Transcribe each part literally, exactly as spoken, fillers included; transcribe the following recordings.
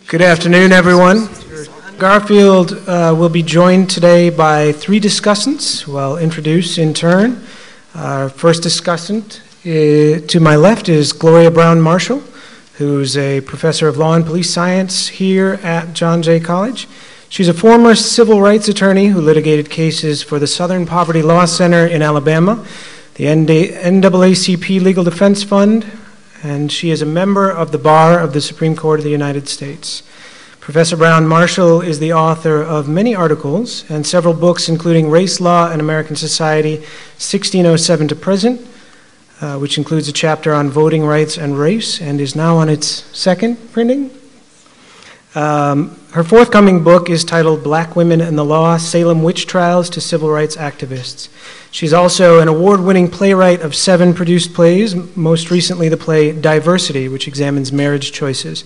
Good afternoon, everyone. Garfield uh, will be joined today by three discussants who I'll introduce in turn. Our first discussant is, to my left is Gloria Brown Marshall, who's a professor of law and police science here at John Jay College. She's a former civil rights attorney who litigated cases for the Southern Poverty Law Center in Alabama, the N double A C P Legal Defense Fund, and she is a member of the Bar of the Supreme Court of the United States. Professor Brown Marshall is the author of many articles and several books, including Race, Law, and American Society, sixteen oh seven to Present, uh, which includes a chapter on voting rights and race, and is now on its second printing. Um, her forthcoming book is titled Black Women and the Law, Salem Witch Trials to Civil Rights Activists. She's also an award-winning playwright of seven produced plays, most recently the play Diversity, which examines marriage choices.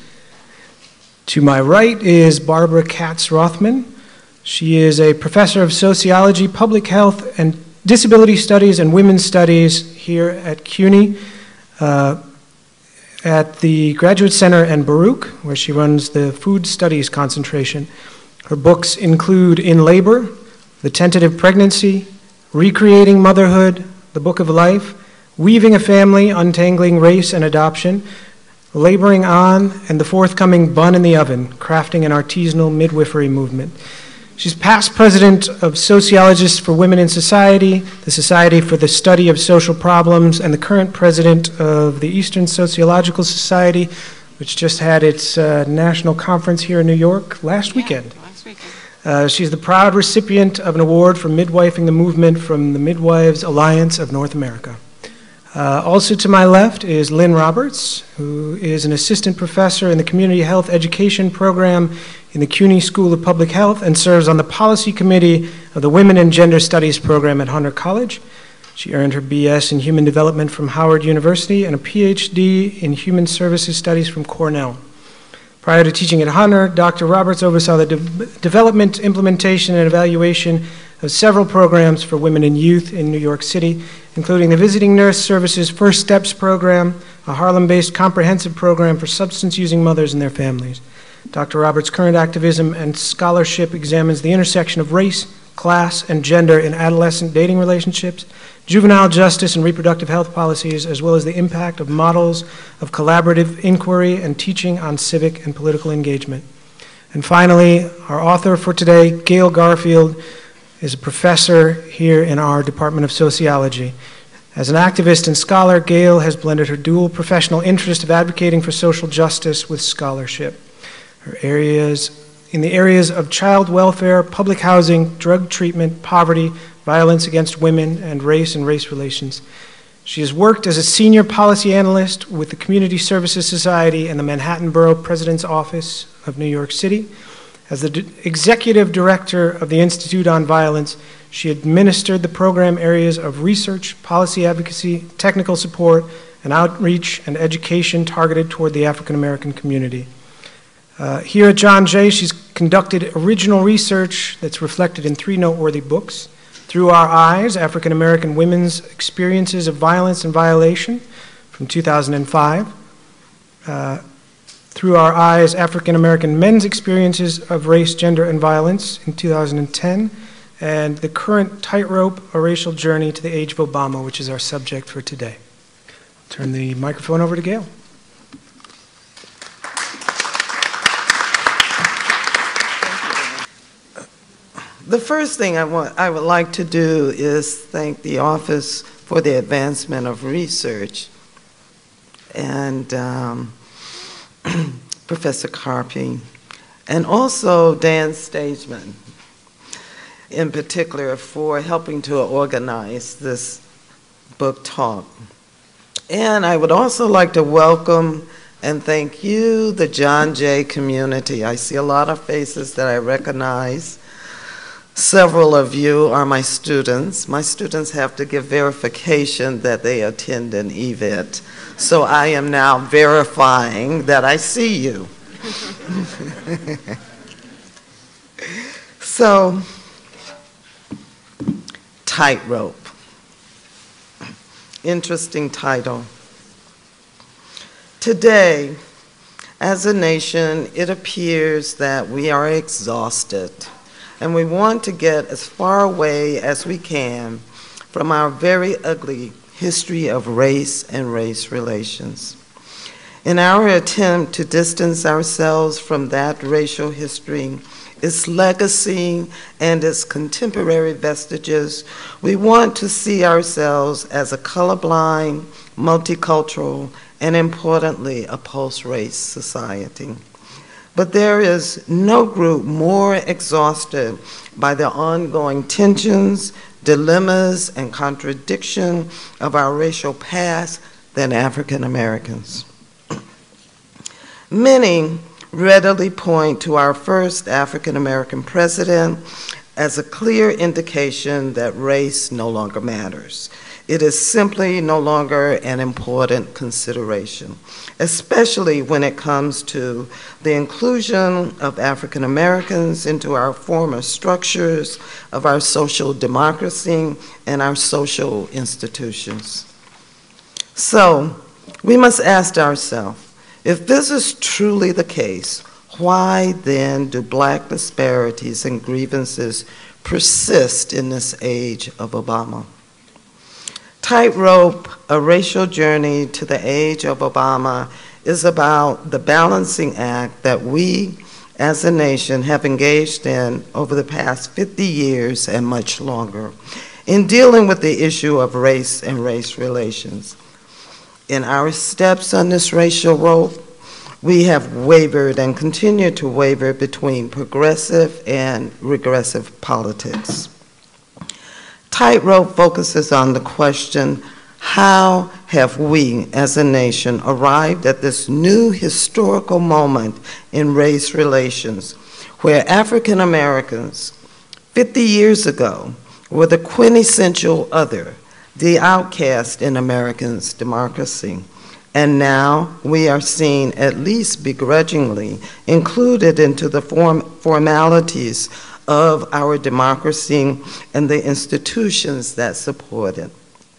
To my right is Barbara Katz-Rothman. She is a professor of sociology, public health, and disability studies and women's studies here at CUNY, uh, at the Graduate Center and Borough, where she runs the Food Studies concentration. Her books include In Labor, The Tentative Pregnancy, Recreating Motherhood, The Book of Life, Weaving a Family, Untangling Race and Adoption, Laboring On, and the forthcoming Bun in the Oven, Crafting an Artisanal Midwifery Movement. She's past president of Sociologists for Women in Society, the Society for the Study of Social Problems, and the current president of the Eastern Sociological Society, which just had its uh, national conference here in New York last yeah, weekend. Last weekend. Uh, she's the proud recipient of an award for midwifing the movement from the Midwives Alliance of North America. Uh, also to my left is Lynn Roberts, who is an assistant professor in the Community Health Education Program in the CUNY School of Public Health and serves on the policy committee of the Women and Gender Studies program at Hunter College. She earned her B S in Human Development from Howard University and a P H D in Human Services Studies from Cornell. Prior to teaching at Hunter, Doctor Roberts oversaw the de development, implementation, and evaluation of several programs for women and youth in New York City, including the Visiting Nurse Services First Steps program, a Harlem-based comprehensive program for substance-using mothers and their families. Doctor Roberts' current activism and scholarship examines the intersection of race, class, and gender in adolescent dating relationships, juvenile justice and reproductive health policies, as well as the impact of models of collaborative inquiry and teaching on civic and political engagement. And finally, our author for today, Gail Garfield, is a professor here in our Department of Sociology. As an activist and scholar, Gail has blended her dual professional interest of advocating for social justice with scholarship. Her areas, in the areas of child welfare, public housing, drug treatment, poverty, violence against women, and race and race relations. She has worked as a senior policy analyst with the Community Services Society and the Manhattan Borough President's Office of New York City. As the executive director of the Institute on Violence, she administered the program areas of research, policy advocacy, technical support, and outreach and education targeted toward the African American community. Uh, here at John Jay, she's conducted original research that's reflected in three noteworthy books: Through Our Eyes, African American Women's Experiences of Violence and Violation from two thousand five, uh, Through Our Eyes, African American Men's Experiences of Race, Gender, and Violence in two thousand ten, and the current Tightrope, A Racial Journey to the Age of Obama, which is our subject for today. Turn the microphone over to Gail. The first thing I, want, I would like to do is thank the Office for the Advancement of Research and um, Professor Carpy, and also Dan Stageman, in particular, for helping to organize this book talk. And I would also like to welcome and thank you, the John Jay community. I see a lot of faces that I recognize. Several of you are my students. My students have to give verification that they attend an event. So I am now verifying that I see you. So, Tightrope. Interesting title. Today, As a nation, it appears that we are exhausted, and we want to get as far away as we can from our very ugly history of race and race relations. In our attempt to distance ourselves from that racial history, its legacy, and its contemporary vestiges, we want to see ourselves as a colorblind, multicultural, and importantly, a post-race society. But there is no group more exhausted by the ongoing tensions, dilemmas, and contradiction of our racial past than African Americans. Many readily point to our first African American president as a clear indication that race no longer matters. It is simply no longer an important consideration, especially when it comes to the inclusion of African Americans into our former structures of our social democracy and our social institutions. So, we must ask ourselves, if this is truly the case, why then do Black disparities and grievances persist in this age of Obama? Tightrope, A Racial Journey to the Age of Obama, is about the balancing act that we as a nation have engaged in over the past fifty years and much longer in dealing with the issue of race and race relations. In our steps on this racial rope, we have wavered and continue to waver between progressive and regressive politics. Tightrope focuses on the question, how have we as a nation arrived at this new historical moment in race relations where African Americans fifty years ago were the quintessential other, the outcast in Americans' democracy. And now we are seen, at least begrudgingly, included into the form formalities of our democracy and the institutions that support it.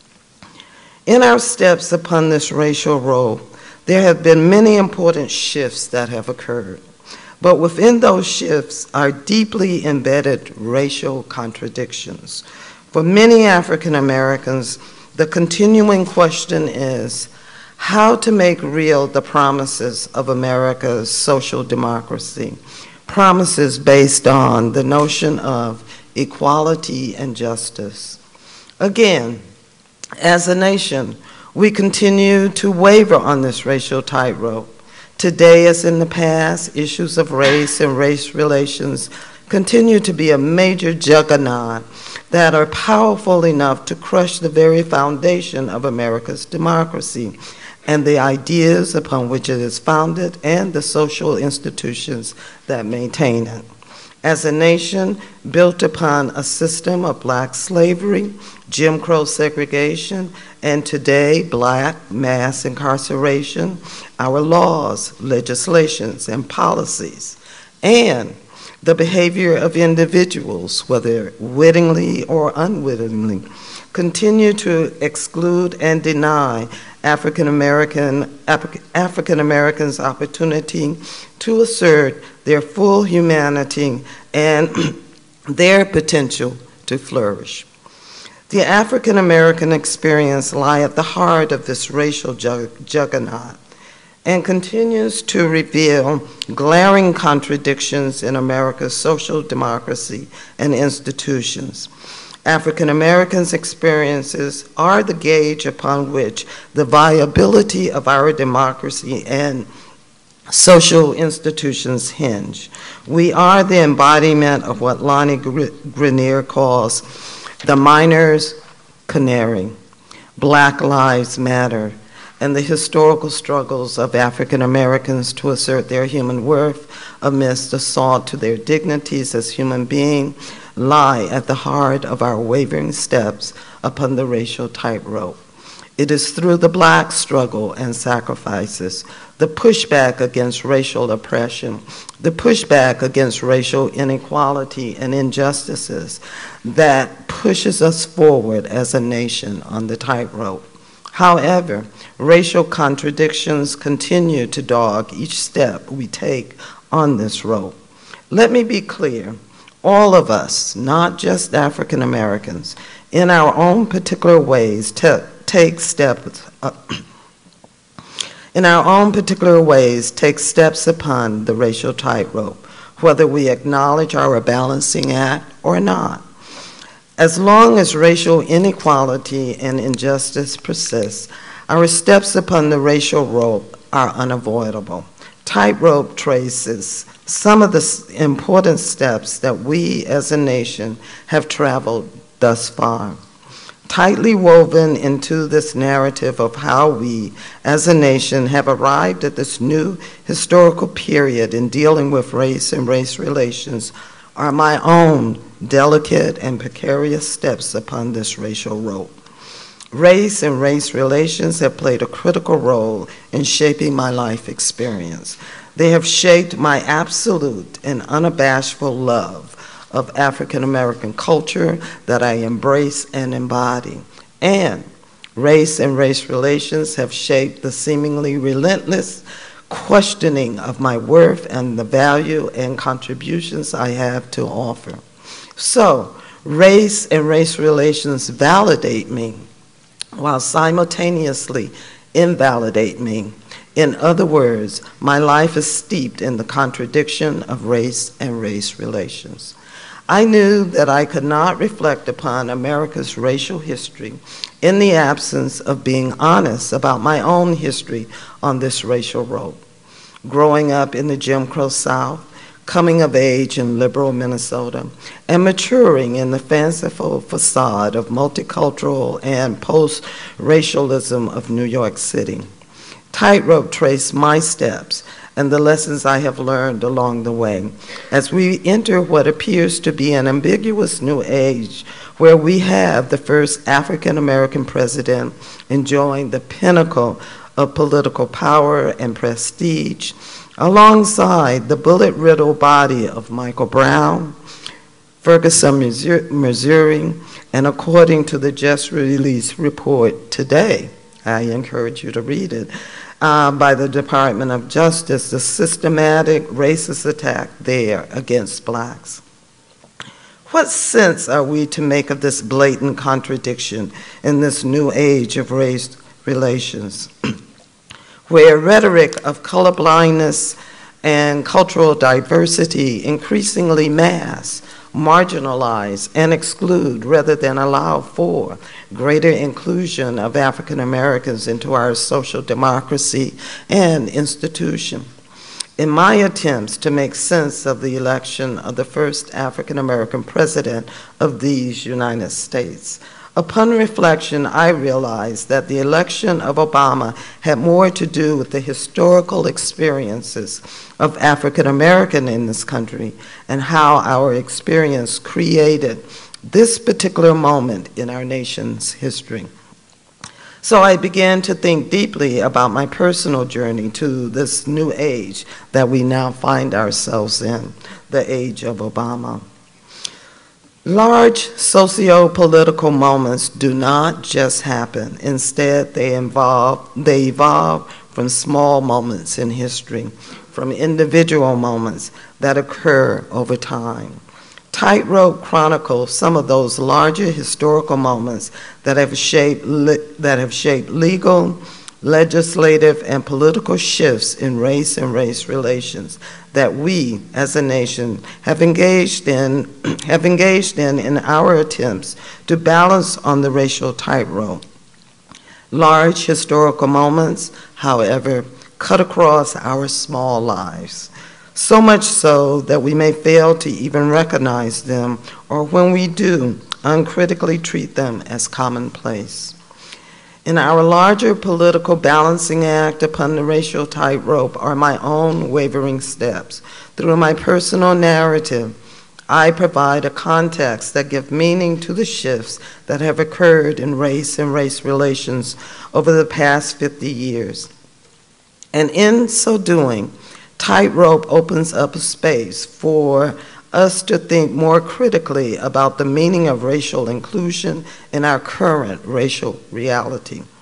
In our steps upon this racial road, there have been many important shifts that have occurred. But within those shifts are deeply embedded racial contradictions. For many African Americans, the continuing question is how to make real the promises of America's social democracy, promises based on the notion of equality and justice. Again, as a nation, we continue to waver on this racial tightrope. Today, as in the past, issues of race and race relations continue to be a major juggernaut that are powerful enough to crush the very foundation of America's democracy and the ideas upon which it is founded and the social institutions that maintain it. As a nation built upon a system of Black slavery, Jim Crow segregation, and today Black mass incarceration, our laws, legislations, and policies, and the behavior of individuals, whether wittingly or unwittingly, continue to exclude and deny African American African Americans opportunity to assert their full humanity and their potential to flourish. The African American experience lies at the heart of this racial jug juggernaut and continues to reveal glaring contradictions in America's social democracy and institutions. African Americans' experiences are the gauge upon which the viability of our democracy and social institutions hinge. We are the embodiment of what Lonnie Grenier calls the miner's canary, Black Lives Matter, and the historical struggles of African Americans to assert their human worth amidst assault to their dignities as human beings lie at the heart of our wavering steps upon the racial tightrope. It is through the Black struggle and sacrifices, the pushback against racial oppression, the pushback against racial inequality and injustices that pushes us forward as a nation on the tightrope. However, racial contradictions continue to dog each step we take on this road. Let me be clear, all of us, not just African Americans, in our own particular ways take steps uh, in our own particular ways take steps upon the racial tightrope, whether we acknowledge our balancing act or not. As long as racial inequality and injustice persists, our steps upon the racial rope are unavoidable. Tightrope traces some of the important steps that we as a nation have traveled thus far. Tightly woven into this narrative of how we as a nation have arrived at this new historical period in dealing with race and race relations are my own delicate and precarious steps upon this racial rope. Race and race relations have played a critical role in shaping my life experience. They have shaped my absolute and unabashful love of African American culture that I embrace and embody. And race and race relations have shaped the seemingly relentless questioning of my worth and the value and contributions I have to offer. So, race and race relations validate me while simultaneously invalidate me. In other words, my life is steeped in the contradiction of race and race relations. I knew that I could not reflect upon America's racial history in the absence of being honest about my own history on this racial road. Growing up in the Jim Crow South, coming of age in liberal Minnesota, and maturing in the fanciful facade of multicultural and post-racialism of New York City. Tightrope traced my steps and the lessons I have learned along the way as we enter what appears to be an ambiguous new age where we have the first African American president enjoying the pinnacle of political power and prestige, alongside the bullet-riddled body of Michael Brown, Ferguson, Missouri, and according to the just released report today, I encourage you to read it, uh, by the Department of Justice, the systematic racist attack there against blacks. What sense are we to make of this blatant contradiction in this new age of race relations, where rhetoric of colorblindness and cultural diversity increasingly mask, marginalize, and exclude rather than allow for greater inclusion of African Americans into our social democracy and institution? In my attempts to make sense of the election of the first African American president of these United States, upon reflection, I realized that the election of Obama had more to do with the historical experiences of African American in this country and how our experience created this particular moment in our nation's history. So I began to think deeply about my personal journey to this new age that we now find ourselves in, the age of Obama. Large socio-political moments do not just happen. Instead, they involve, they evolve from small moments in history, from individual moments that occur over time. Tightrope chronicles some of those larger historical moments that have shaped, that have shaped legal, legislative, and political shifts in race and race relations that we as a nation have engaged in, have engaged in in our attempts to balance on the racial tightrope. Large historical moments, however, cut across our small lives, so much so that we may fail to even recognize them, or when we do, uncritically treat them as commonplace. In our larger political balancing act upon the racial tightrope are my own wavering steps. Through my personal narrative, I provide a context that gives meaning to the shifts that have occurred in race and race relations over the past fifty years. And in so doing, Tightrope opens up a space for us to think more critically about the meaning of racial inclusion in our current racial reality.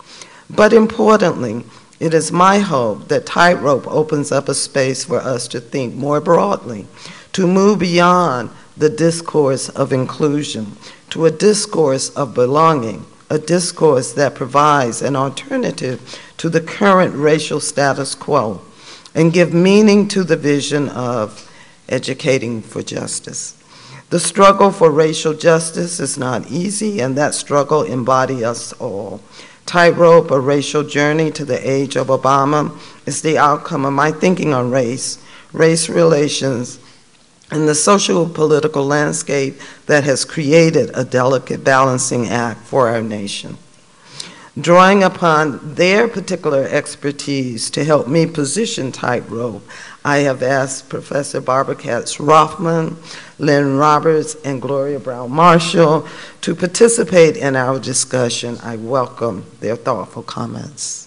But importantly, it is my hope that Tightrope opens up a space for us to think more broadly, to move beyond the discourse of inclusion to a discourse of belonging, a discourse that provides an alternative to the current racial status quo and give meaning to the vision of educating for justice. The struggle for racial justice is not easy, and that struggle embodies us all. Tightrope, a racial journey to the age of Obama, is the outcome of my thinking on race, race relations, and the social political landscape that has created a delicate balancing act for our nation. Drawing upon their particular expertise to help me position Tightrope, I have asked Professor Barbara Katz-Rothman, Lynn Roberts, and Gloria Brown-Marshall to participate in our discussion. I welcome their thoughtful comments.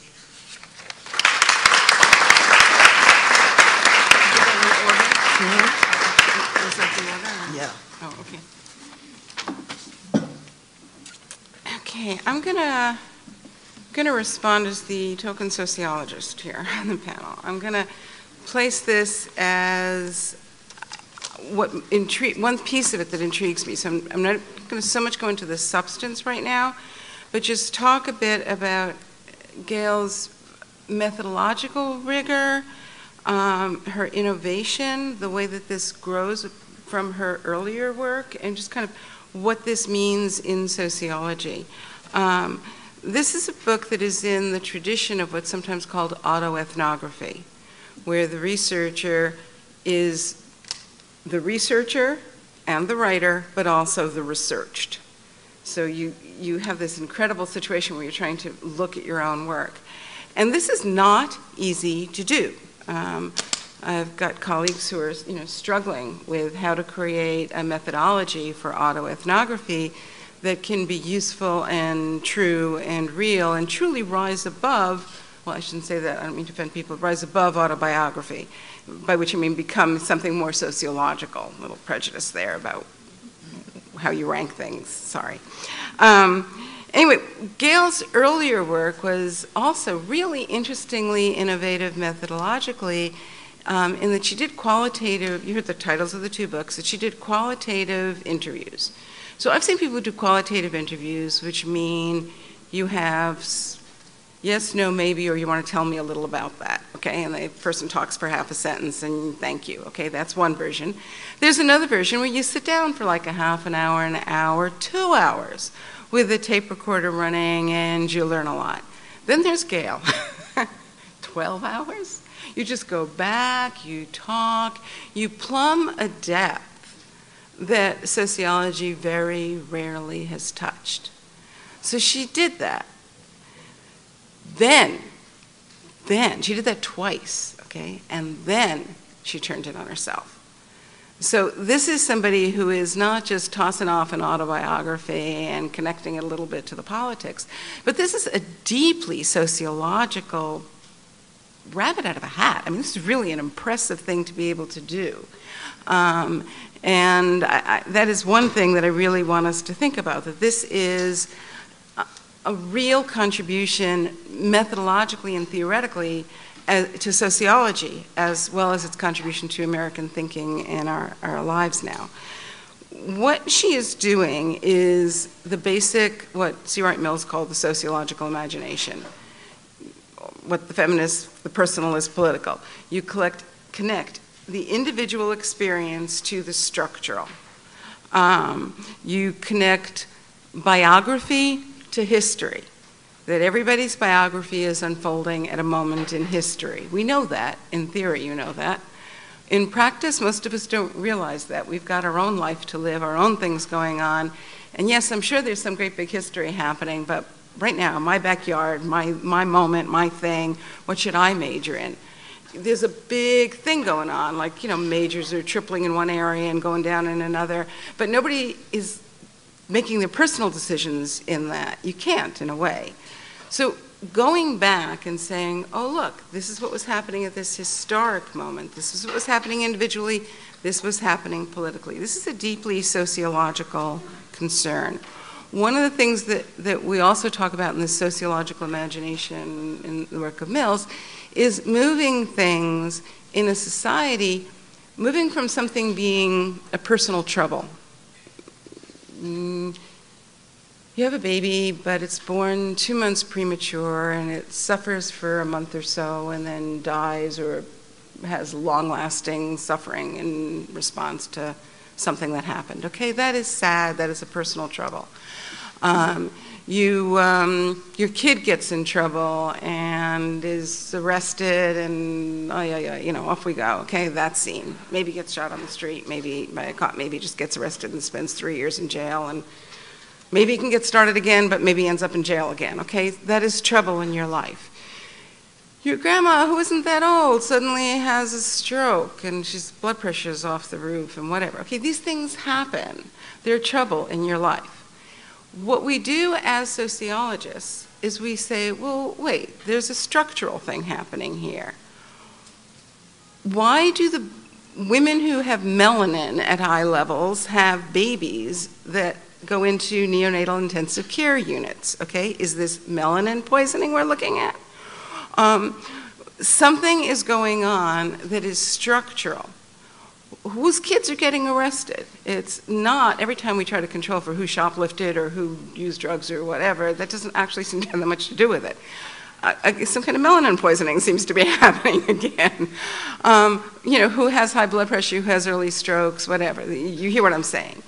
Okay, I'm gonna gonna respond as the token sociologist here on the panel. I'm gonna place this as what intri- one piece of it that intrigues me. So I'm, I'm not gonna so much go into the substance right now, but just talk a bit about Gail's methodological rigor, um, her innovation, the way that this grows from her earlier work, and just kind of what this means in sociology. Um, this is a book that is in the tradition of what's sometimes called autoethnography, where the researcher is the researcher and the writer, but also the researched. So you, you have this incredible situation where you're trying to look at your own work. And this is not easy to do. Um, I've got colleagues who are you know, struggling with how to create a methodology for autoethnography that can be useful and true and real and truly rise above, well, I shouldn't say that, I don't mean to offend people, rise above autobiography, by which I mean become something more sociological. A little prejudice there about how you rank things, sorry. Um, anyway, Gail's earlier work was also really interestingly innovative methodologically, Um, in that she did qualitative, you heard the titles of the two books, that she did qualitative interviews. So I've seen people do qualitative interviews, which mean you have yes, no, maybe, or you want to tell me a little about that, okay? And the person talks for half a sentence and thank you, okay? That's one version. There's another version where you sit down for like a half an hour, an hour, two hours with a tape recorder running and you learn a lot. Then there's Gail, twelve hours? You just go back, you talk, you plumb a depth that sociology very rarely has touched. So she did that. Then, then, she did that twice, okay? And then she turned it on herself. So this is somebody who is not just tossing off an autobiography and connecting it a little bit to the politics, but this is a deeply sociological rabbit out of a hat. I mean, this is really an impressive thing to be able to do. Um, and I, I, that is one thing that I really want us to think about, that this is a, a real contribution methodologically and theoretically as, to sociology, as well as its contribution to American thinking in our, our lives now. What she is doing is the basic, what C. Wright Mills called the sociological imagination. What the feminist, the personalist, political. You collect, connect the individual experience to the structural. Um, you connect biography to history, that everybody's biography is unfolding at a moment in history. We know that, in theory you know that. In practice, most of us don't realize that. We've got our own life to live, our own things going on. And yes, I'm sure there's some great big history happening, but right now, my backyard, my, my moment, my thing, what should I major in? There's a big thing going on, like, you know, majors are tripling in one area and going down in another, but nobody is making their personal decisions in that. You can't, in a way. So going back and saying, oh, look, this is what was happening at this historic moment. This is what was happening individually. This was happening politically. This is a deeply sociological concern. One of the things that, that we also talk about in the sociological imagination in the work of Mills is moving things in a society, moving from something being a personal trouble. Mm, you have a baby, but it's born two months premature, and it suffers for a month or so and then dies or has long-lasting suffering in response to something that happened. Okay, that is sad, that is a personal trouble. Um, you, um, your kid gets in trouble and is arrested and, oh yeah, yeah, you know, off we go. Okay, that scene. Maybe gets shot on the street, maybe by a cop, maybe just gets arrested and spends three years in jail, and maybe he can get started again, but maybe ends up in jail again. Okay, that is trouble in your life. Your grandma, who isn't that old, suddenly has a stroke and she's blood pressure's off the roof and whatever. Okay, these things happen. They're trouble in your life. What we do as sociologists is we say, well, wait, there's a structural thing happening here. Why do the women who have melanin at high levels have babies that go into neonatal intensive care units? Okay, is this melanin poisoning we're looking at? Um, something is going on that is structural. Whose kids are getting arrested? It's not every time we try to control for who shoplifted or who used drugs or whatever. That doesn't actually seem to have that much to do with it. Uh, some kind of melanin poisoning seems to be happening again. Um, you know, who has high blood pressure, who has early strokes, whatever. You hear what I'm saying.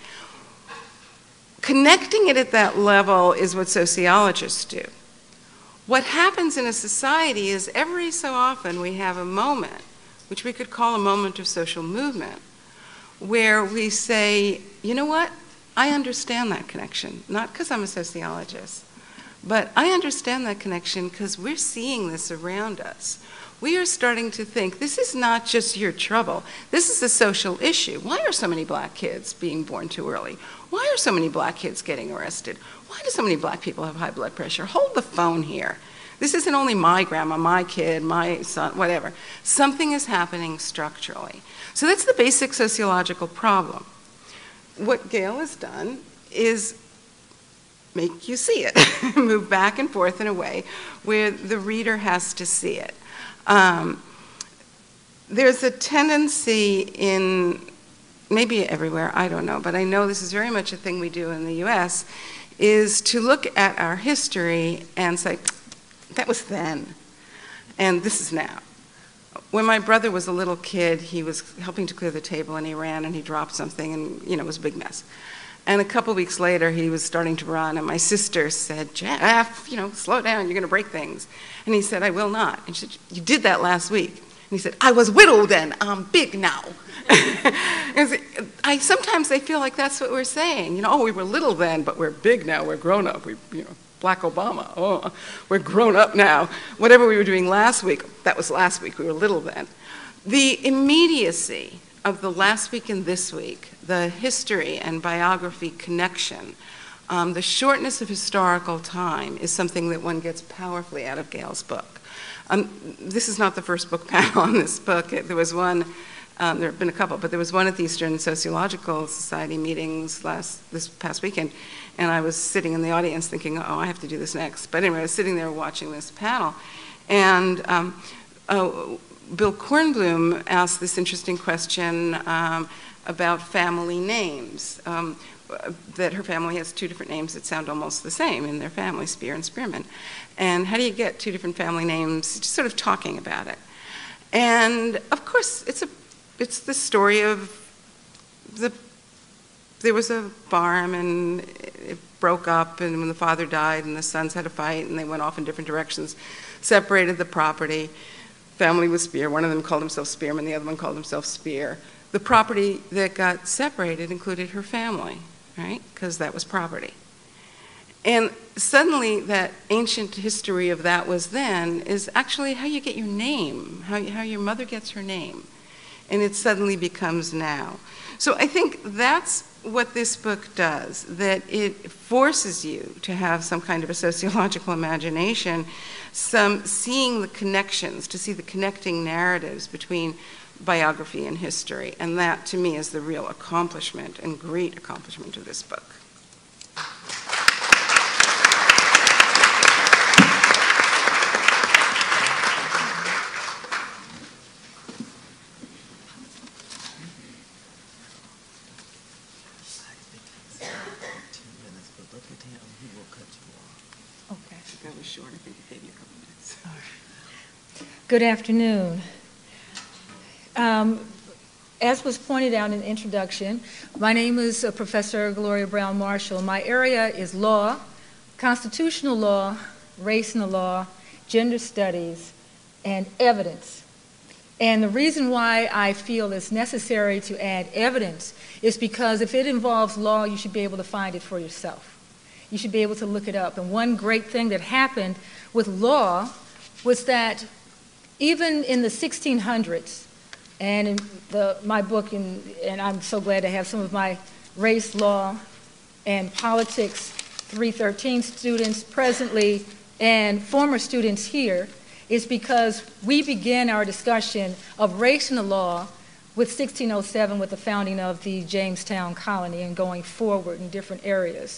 Connecting it at that level is what sociologists do. What happens in a society is every so often we have a moment, which we could call a moment of social movement, where we say, you know what, I understand that connection, not because I'm a sociologist, but I understand that connection because we're seeing this around us. We are starting to think, this is not just your trouble, this is a social issue. Why are so many black kids being born too early? Why are so many black kids getting arrested? Why do so many black people have high blood pressure? Hold the phone here. This isn't only my grandma, my kid, my son, whatever. Something is happening structurally. So that's the basic sociological problem. What Gail has done is make you see it, move back and forth in a way where the reader has to see it. Um, there's a tendency in, maybe everywhere, I don't know, but I know this is very much a thing we do in the U S, is to look at our history and say, that was then, and this is now. When my brother was a little kid, he was helping to clear the table and he ran and he dropped something and, you know, it was a big mess. And a couple weeks later, he was starting to run, and my sister said, Jeff, you know, slow down, you're gonna break things. And he said, I will not. And she said, you did that last week. And he said, I was whittled then, I'm big now. I sometimes I feel like that's what we're saying. You know, oh, we were little then, but we're big now, we're grown up. We, you know, Black Obama, oh, we're grown up now. Whatever we were doing last week, that was last week, we were little then. The immediacy of the last week and this week, the history and biography connection, um, the shortness of historical time is something that one gets powerfully out of Gail's book. Um, this is not the first book panel on this book. There was one, um, there have been a couple, but there was one at the Eastern Sociological Society meetings last, this past weekend, and I was sitting in the audience thinking, oh, I have to do this next. But anyway, I was sitting there watching this panel, and um, uh, Bill Kornblum asked this interesting question um, about family names, um, that her family has two different names that sound almost the same in their family, Spear and Spearman. And how do you get two different family names? Just sort of talking about it. And of course, it's a, it's the story of the, there was a farm and it broke up, and when the father died and the sons had a fight and they went off in different directions, separated the property. Family was Spear. One of them called himself Spearman, the other one called himself Spear. The property that got separated included her family, right? Because that was property. And suddenly that ancient history of that was then is actually how you get your name, how, how your mother gets her name. And it suddenly becomes now. So I think that's what this book does, that it forces you to have some kind of a sociological imagination, some seeing the connections, to see the connecting narratives between biography and history. And that, to me, is the real accomplishment and great accomplishment of this book. him, he will cut you off. Okay. That was short. I think it gave you a couple minutes. All right. Good afternoon. Um, as was pointed out in the introduction, my name is uh, Professor Gloria Brown Marshall. My area is law, constitutional law, race in the law, gender studies, and evidence. And the reason why I feel it's necessary to add evidence is because if it involves law, you should be able to find it for yourself. You should be able to look it up. And one great thing that happened with law was that even in the sixteen hundreds, and in the, my book, in, and I'm so glad to have some of my race, law, and politics three thirteen students presently and former students here, is because we began our discussion of race in the law with sixteen oh seven, with the founding of the Jamestown colony, and going forward in different areas.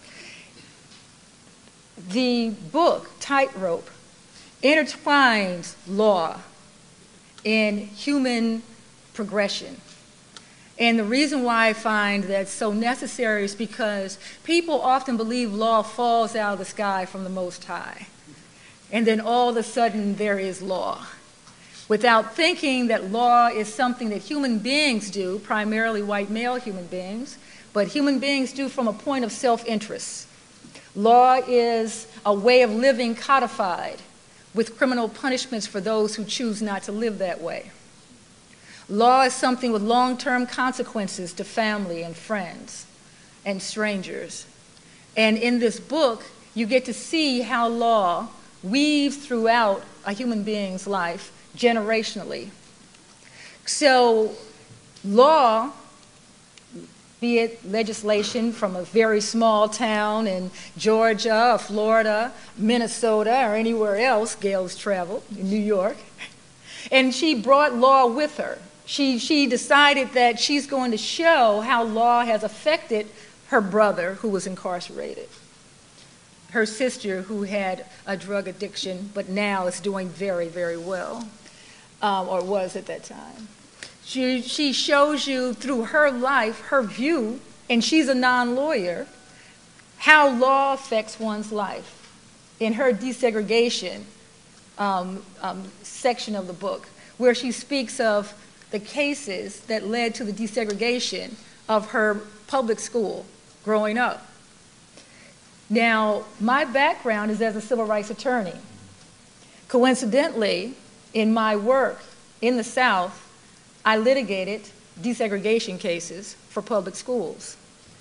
The book, Tightrope, intertwines law in human progression. And the reason why I find that so necessary is because people often believe law falls out of the sky from the Most High. And then all of a sudden there is law, without thinking that law is something that human beings do, primarily white male human beings, but human beings do from a point of self-interest. Law is a way of living codified with criminal punishments for those who choose not to live that way. Law is something with long-term consequences to family and friends and strangers. And in this book, you get to see how law weaves throughout a human being's life generationally. So law, be it legislation from a very small town in Georgia, or Florida, Minnesota, or anywhere else, Gail's traveled, in New York, and she brought law with her. She, she decided that she's going to show how law has affected her brother, who was incarcerated, her sister, who had a drug addiction, but now is doing very, very well, um, or was at that time. She, she shows you through her life, her view, and she's a non-lawyer, how law affects one's life in her desegregation um, um, section of the book, where she speaks of the cases that led to the desegregation of her public school growing up. Now, my background is as a civil rights attorney. Coincidentally, in my work in the South, I litigated desegregation cases for public schools.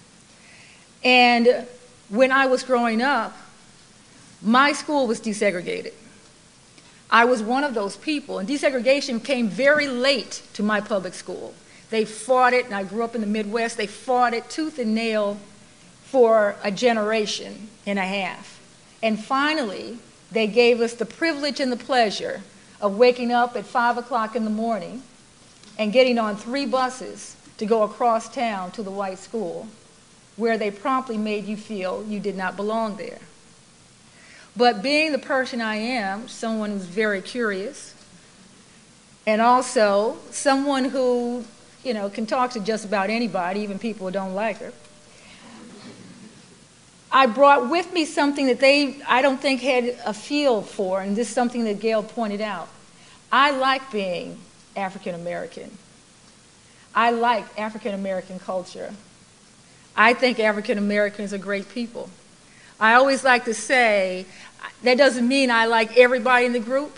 And when I was growing up, my school was desegregated. I was one of those people, and desegregation came very late to my public school. They fought it, and I grew up in the Midwest, they fought it tooth and nail for a generation and a half. And finally, they gave us the privilege and the pleasure of waking up at five o'clock in the morning and getting on three buses to go across town to the white school, where they promptly made you feel you did not belong there. But being the person I am, someone who's very curious, and also someone who, you know, can talk to just about anybody, even people who don't like her, I brought with me something that they, I don't think, had a feel for, and this is something that Gail pointed out. I like being African American. I like African American culture. I think African Americans are great people. I always like to say, that doesn't mean I like everybody in the group.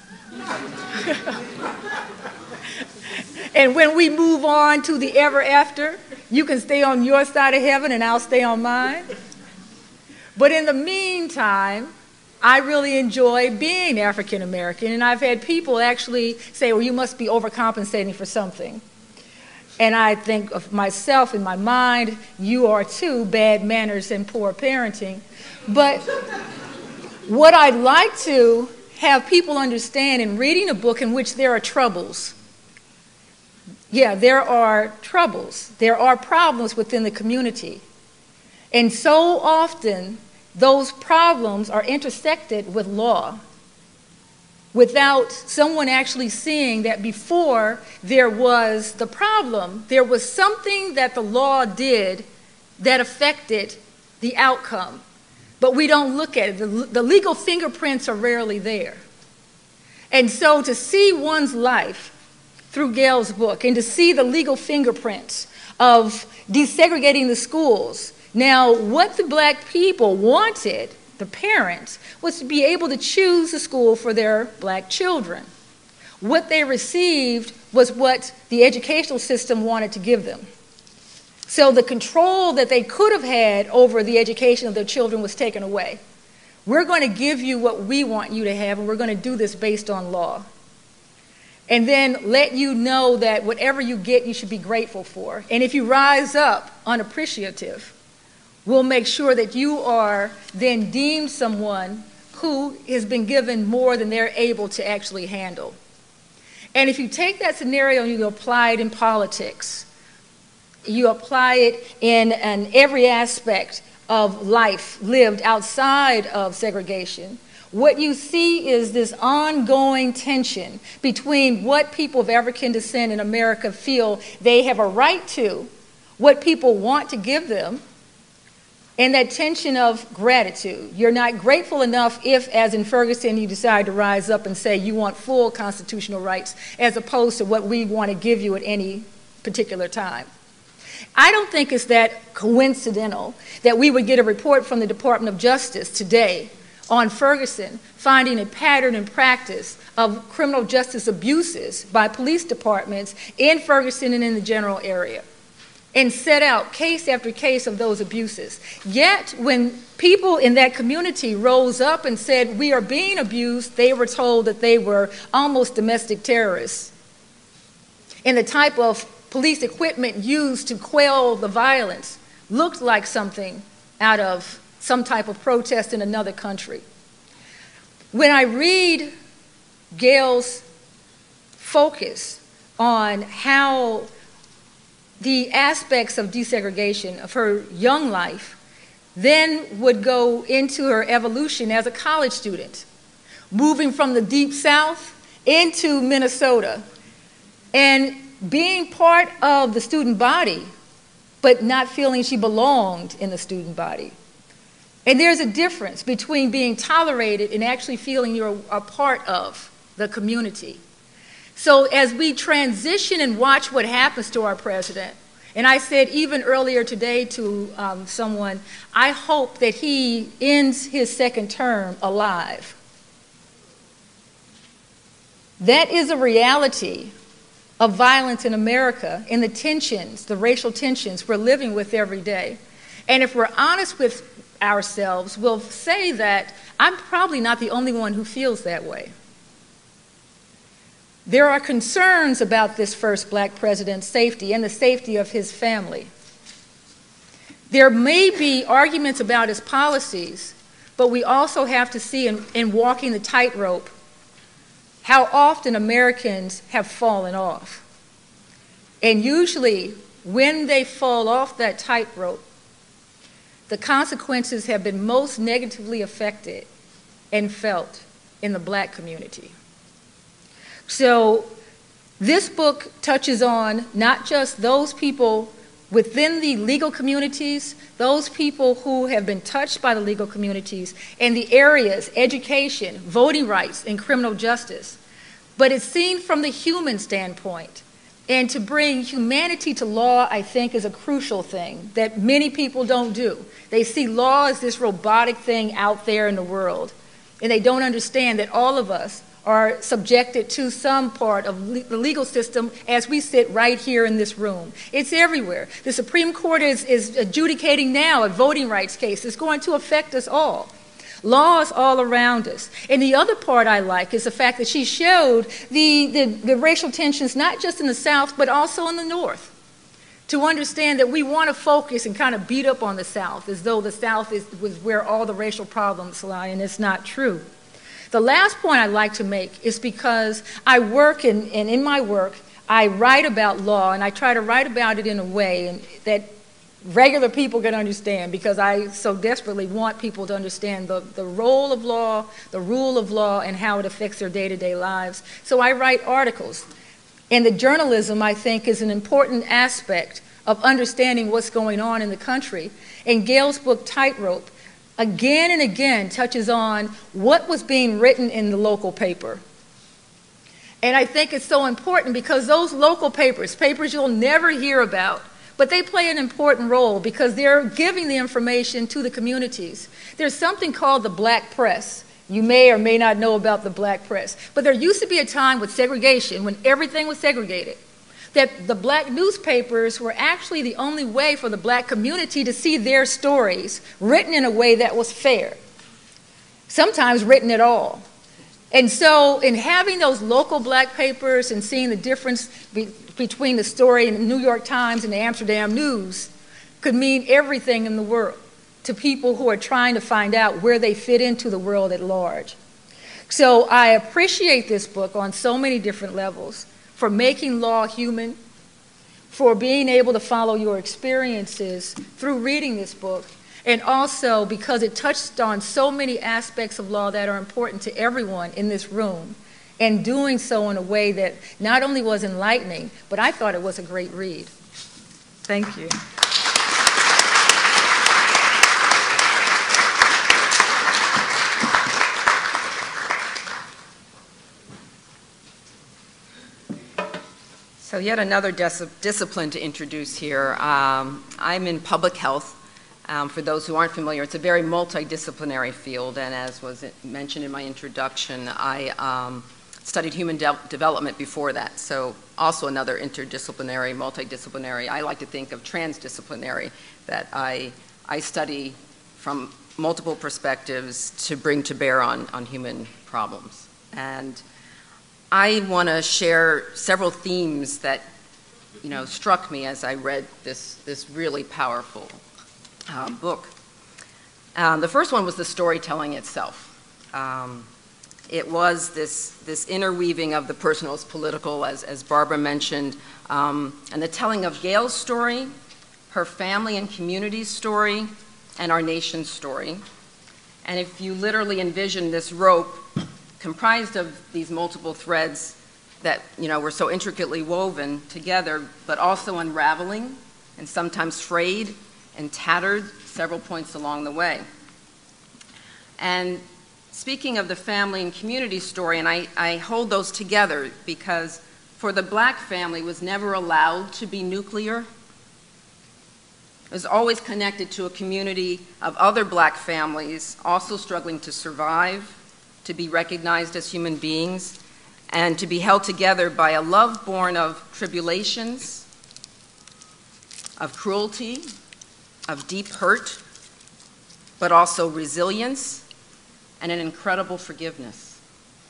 And when we move on to the ever after, you can stay on your side of heaven and I'll stay on mine. But in the meantime, I really enjoy being African American, and I've had people actually say, well, you must be overcompensating for something. And I think of myself in my mind, you are too, bad manners and poor parenting. But what I'd like to have people understand in reading a book in which there are troubles, yeah, there are troubles. There are problems within the community. And so often, those problems are intersected with law without someone actually seeing that before there was the problem, there was something that the law did that affected the outcome, but we don't look at it. The, the legal fingerprints are rarely there. And so to see one's life through Gail's book and to see the legal fingerprints of desegregating the schools. Now, what the black people wanted, the parents, was to be able to choose a school for their black children. What they received was what the educational system wanted to give them. So the control that they could have had over the education of their children was taken away. We're going to give you what we want you to have, and we're going to do this based on law. And then let you know that whatever you get, you should be grateful for. And if you rise up unappreciative, we'll make sure that you are then deemed someone who has been given more than they're able to actually handle. And if you take that scenario and you apply it in politics, you apply it in, in every aspect of life lived outside of segregation, what you see is this ongoing tension between what people of African descent in America feel they have a right to, what people want to give them, and that tension of gratitude. You're not grateful enough if, as in Ferguson, you decide to rise up and say you want full constitutional rights as opposed to what we want to give you at any particular time. I don't think it's that coincidental that we would get a report from the Department of Justice today on Ferguson finding a pattern and practice of criminal justice abuses by police departments in Ferguson and in the general area, and set out case after case of those abuses. Yet when people in that community rose up and said we are being abused, they were told that they were almost domestic terrorists. And the type of police equipment used to quell the violence looked like something out of some type of protest in another country. When I read Gail's focus on how the aspects of desegregation of her young life then would go into her evolution as a college student, moving from the Deep South into Minnesota and being part of the student body, but not feeling she belonged in the student body. And there's a difference between being tolerated and actually feeling you're a part of the community. So as we transition and watch what happens to our president, and I said even earlier today to um, someone, I hope that he ends his second term alive. That is a reality of violence in America and the tensions, the racial tensions we're living with every day. And if we're honest with ourselves, we'll say that I'm probably not the only one who feels that way. There are concerns about this first black president's safety and the safety of his family. There may be arguments about his policies, but we also have to see in, in walking the tightrope how often Americans have fallen off. And usually when they fall off that tightrope, the consequences have been most negatively affected and felt in the black community. So this book touches on not just those people within the legal communities, those people who have been touched by the legal communities, and the areas, education, voting rights, and criminal justice. But it's seen from the human standpoint. And to bring humanity to law, I think, is a crucial thing that many people don't do. They see law as this robotic thing out there in the world, and they don't understand that all of us are subjected to some part of le- the legal system as we sit right here in this room. It's everywhere. The Supreme Court is, is adjudicating now a voting rights case. It's going to affect us all. Laws all around us. And the other part I like is the fact that she showed the, the, the racial tensions not just in the South, but also in the North. To understand that we want to focus and kind of beat up on the South as though the South is, was where all the racial problems lie, and it's not true. The last point I'd like to make is because I work, in, and in my work, I write about law, and I try to write about it in a way that regular people can understand, because I so desperately want people to understand the, the role of law, the rule of law, and how it affects their day-to-day lives. So I write articles. And the journalism, I think, is an important aspect of understanding what's going on in the country. And Gail's book, Tightrope, again and again touches on what was being written in the local paper. And I think it's so important because those local papers, papers you'll never hear about, but they play an important role because they're giving the information to the communities. There's something called the black press. You may or may not know about the black press. But there used to be a time with segregation, when everything was segregated, that the black newspapers were actually the only way for the black community to see their stories written in a way that was fair, sometimes written at all. And so in having those local black papers and seeing the difference be between the story in the New York Times and the Amsterdam News could mean everything in the world to people who are trying to find out where they fit into the world at large. So I appreciate this book on so many different levels, for making law human, for being able to follow your experiences through reading this book, and also because it touched on so many aspects of law that are important to everyone in this room, and doing so in a way that not only was enlightening, but I thought it was a great read. Thank you. So yet another dis discipline to introduce here. Um, I'm in public health. Um, for those who aren't familiar, it's a very multidisciplinary field, and as was mentioned in my introduction, I um, studied human de development before that, so also another interdisciplinary, multidisciplinary. I like to think of transdisciplinary, that I, I study from multiple perspectives to bring to bear on, on human problems. And I want to share several themes that, you know, struck me as I read this, this really powerful uh, book. Um, the first one was the storytelling itself. Um, it was this, this interweaving of the personal as political, as, as Barbara mentioned, um, and the telling of Gail's story, her family and community's story, and our nation's story. And if you literally envision this rope comprised of these multiple threads that, you know, were so intricately woven together, but also unraveling and sometimes frayed and tattered several points along the way. And speaking of the family and community story, and I, I hold those together because for the black family was never allowed to be nuclear. It was always connected to a community of other black families also struggling to survive, to be recognized as human beings, and to be held together by a love born of tribulations, of cruelty, of deep hurt, but also resilience and an incredible forgiveness.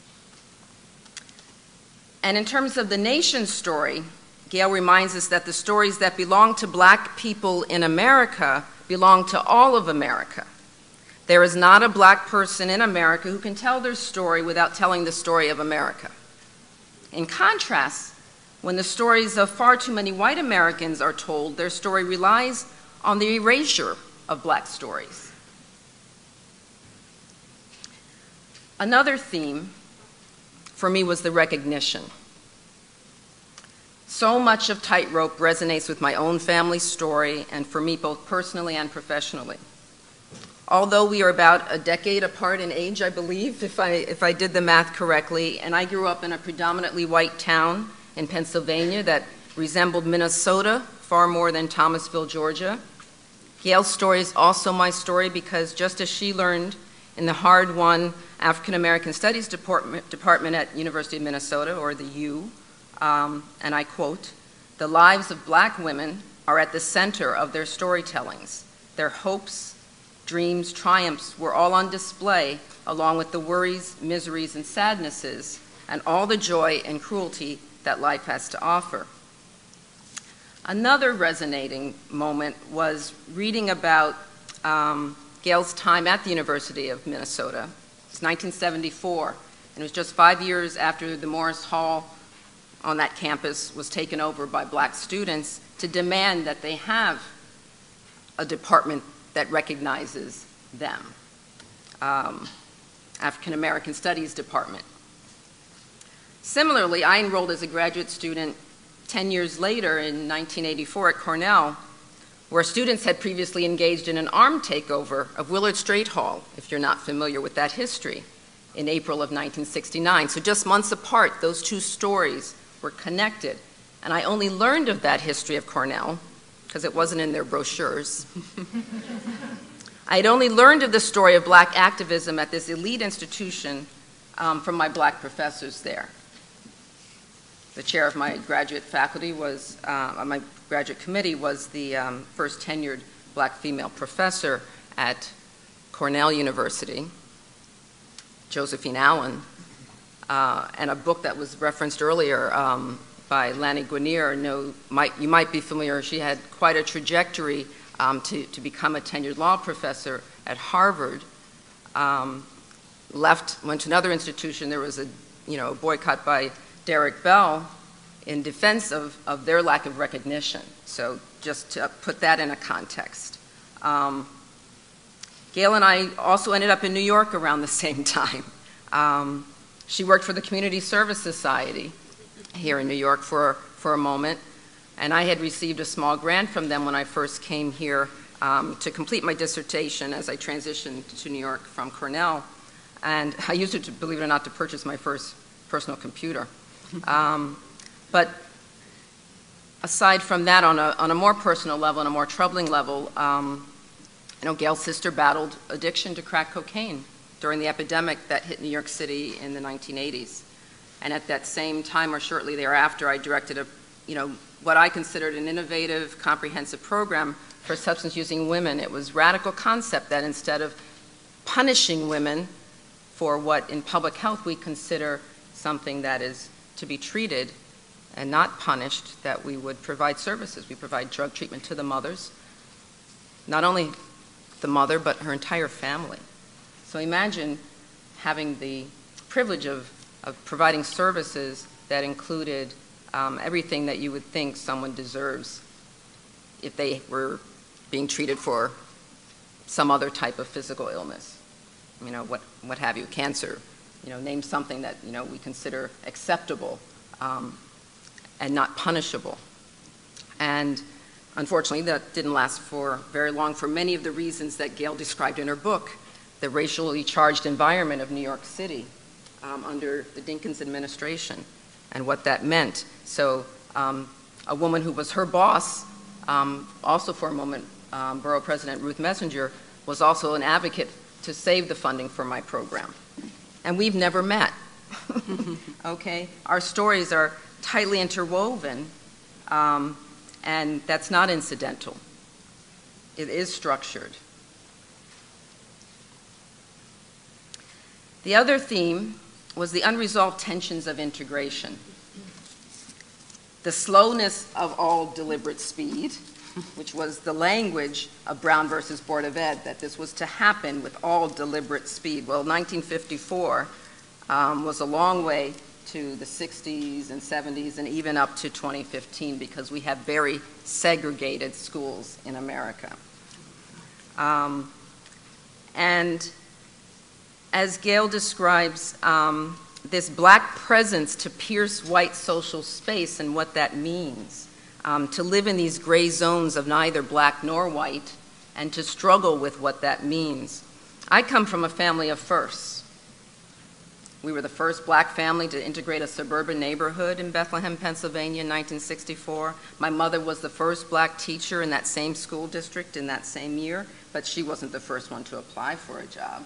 And in terms of the nation's story, Gail reminds us that the stories that belong to black people in America belong to all of America. There is not a black person in America who can tell their story without telling the story of America. In contrast, when the stories of far too many white Americans are told, their story relies on the erasure of black stories. Another theme for me was the recognition. So much of Tightrope resonates with my own family story, and for me both personally and professionally. Although we are about a decade apart in age, I believe, if I, if I did the math correctly, and I grew up in a predominantly white town in Pennsylvania that resembled Minnesota far more than Thomasville, Georgia. Gail's story is also my story because just as she learned in the hard-won African American Studies Department, Department at University of Minnesota, or the U, um, and I quote, "The lives of black women are at the center of their storytellings. Their hopes, dreams, triumphs were all on display, along with the worries, miseries, and sadnesses, and all the joy and cruelty that life has to offer." Another resonating moment was reading about um, Gail's time at the University of Minnesota. It's nineteen seventy-four, and it was just five years after the Morris Hall on that campus was taken over by black students to demand that they have a department that recognizes them, um, African American Studies Department. Similarly, I enrolled as a graduate student ten years later in nineteen eighty-four at Cornell, where students had previously engaged in an armed takeover of Willard Straight Hall, if you're not familiar with that history, in April of nineteen sixty-nine. So just months apart, those two stories were connected. And I only learned of that history of Cornell, because it wasn't in their brochures. I had only learned of the story of black activism at this elite institution um, from my black professors there. The chair of my graduate faculty was, uh, my graduate committee was the um, first tenured black female professor at Cornell University, Josephine Allen, uh, and a book that was referenced earlier um, by Lani Guinier. No, might, you might be familiar, she had quite a trajectory um, to, to become a tenured law professor at Harvard. Um, left, went to another institution. There was a, you know, a boycott by Derek Bell in defense of, of their lack of recognition. So just to put that in a context. Um, Gail and I also ended up in New York around the same time. Um, she worked for the Community Service Society here in New York for, for a moment, and I had received a small grant from them when I first came here um, to complete my dissertation as I transitioned to New York from Cornell. And I used it, to, believe it or not, to purchase my first personal computer. Um, but aside from that, on a, on a more personal level and a more troubling level, um, you know, Gail's sister battled addiction to crack cocaine during the epidemic that hit New York City in the nineteen eighties. And at that same time or shortly thereafter, I directed a, you know, what I considered an innovative, comprehensive program for substance-using women. It was a radical concept that instead of punishing women for what in public health we consider something that is to be treated and not punished, that we would provide services. We provide drug treatment to the mothers, not only the mother, but her entire family. So imagine having the privilege of, of providing services that included um, everything that you would think someone deserves if they were being treated for some other type of physical illness. You know, what, what have you, cancer. You know, name something that, you know, we consider acceptable um, and not punishable. And unfortunately, that didn't last for very long for many of the reasons that Gail described in her book, the racially charged environment of New York City um, under the Dinkins administration and what that meant. So um, a woman who was her boss, um, also for a moment, um, Borough President Ruth Messenger, was also an advocate to save the funding for my program. And we've never met, okay? Our stories are tightly interwoven, um, and that's not incidental. It is structured. The other theme was the unresolved tensions of integration. The slowness of all deliberate speed, which was the language of Brown versus Board of Ed, that this was to happen with all deliberate speed. Well, nineteen fifty-four um, was a long way to the sixties and seventies and even up to twenty fifteen, because we have very segregated schools in America. Um, and as Gail describes, um, this black presence to pierce white social space and what that means, um, to live in these gray zones of neither black nor white, and to struggle with what that means. I come from a family of firsts. We were the first black family to integrate a suburban neighborhood in Bethlehem, Pennsylvania in nineteen sixty-four. My mother was the first black teacher in that same school district in that same year, but she wasn't the first one to apply for a job.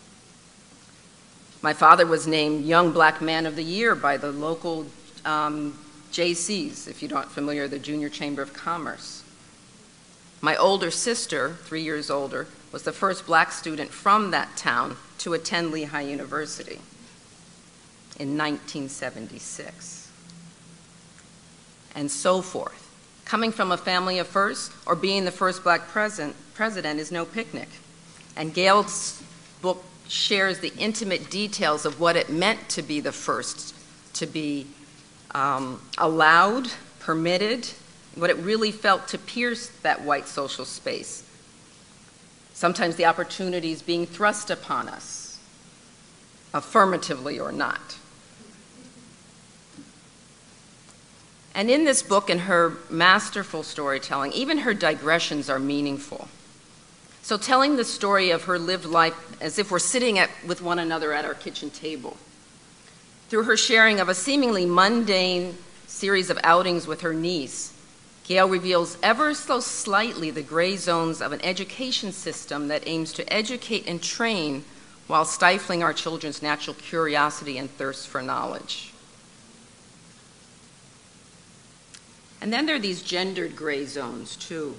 My father was named Young Black Man of the Year by the local um, J Cs, if you're not familiar, the Junior Chamber of Commerce. My older sister, three years older, was the first black student from that town to attend Lehigh University in nineteen seventy-six, and so forth. Coming from a family of firsts or being the first black president, president is no picnic. And Gail's book shares the intimate details of what it meant to be the first, to be um, allowed, permitted, what it really felt to pierce that white social space. Sometimes the opportunities being thrust upon us, affirmatively or not. And in this book and her masterful storytelling, even her digressions are meaningful. So telling the story of her lived life as if we're sitting at, with one another at our kitchen table. Through her sharing of a seemingly mundane series of outings with her niece, Gail reveals ever so slightly the gray zones of an education system that aims to educate and train while stifling our children's natural curiosity and thirst for knowledge. And then there are these gendered gray zones, too.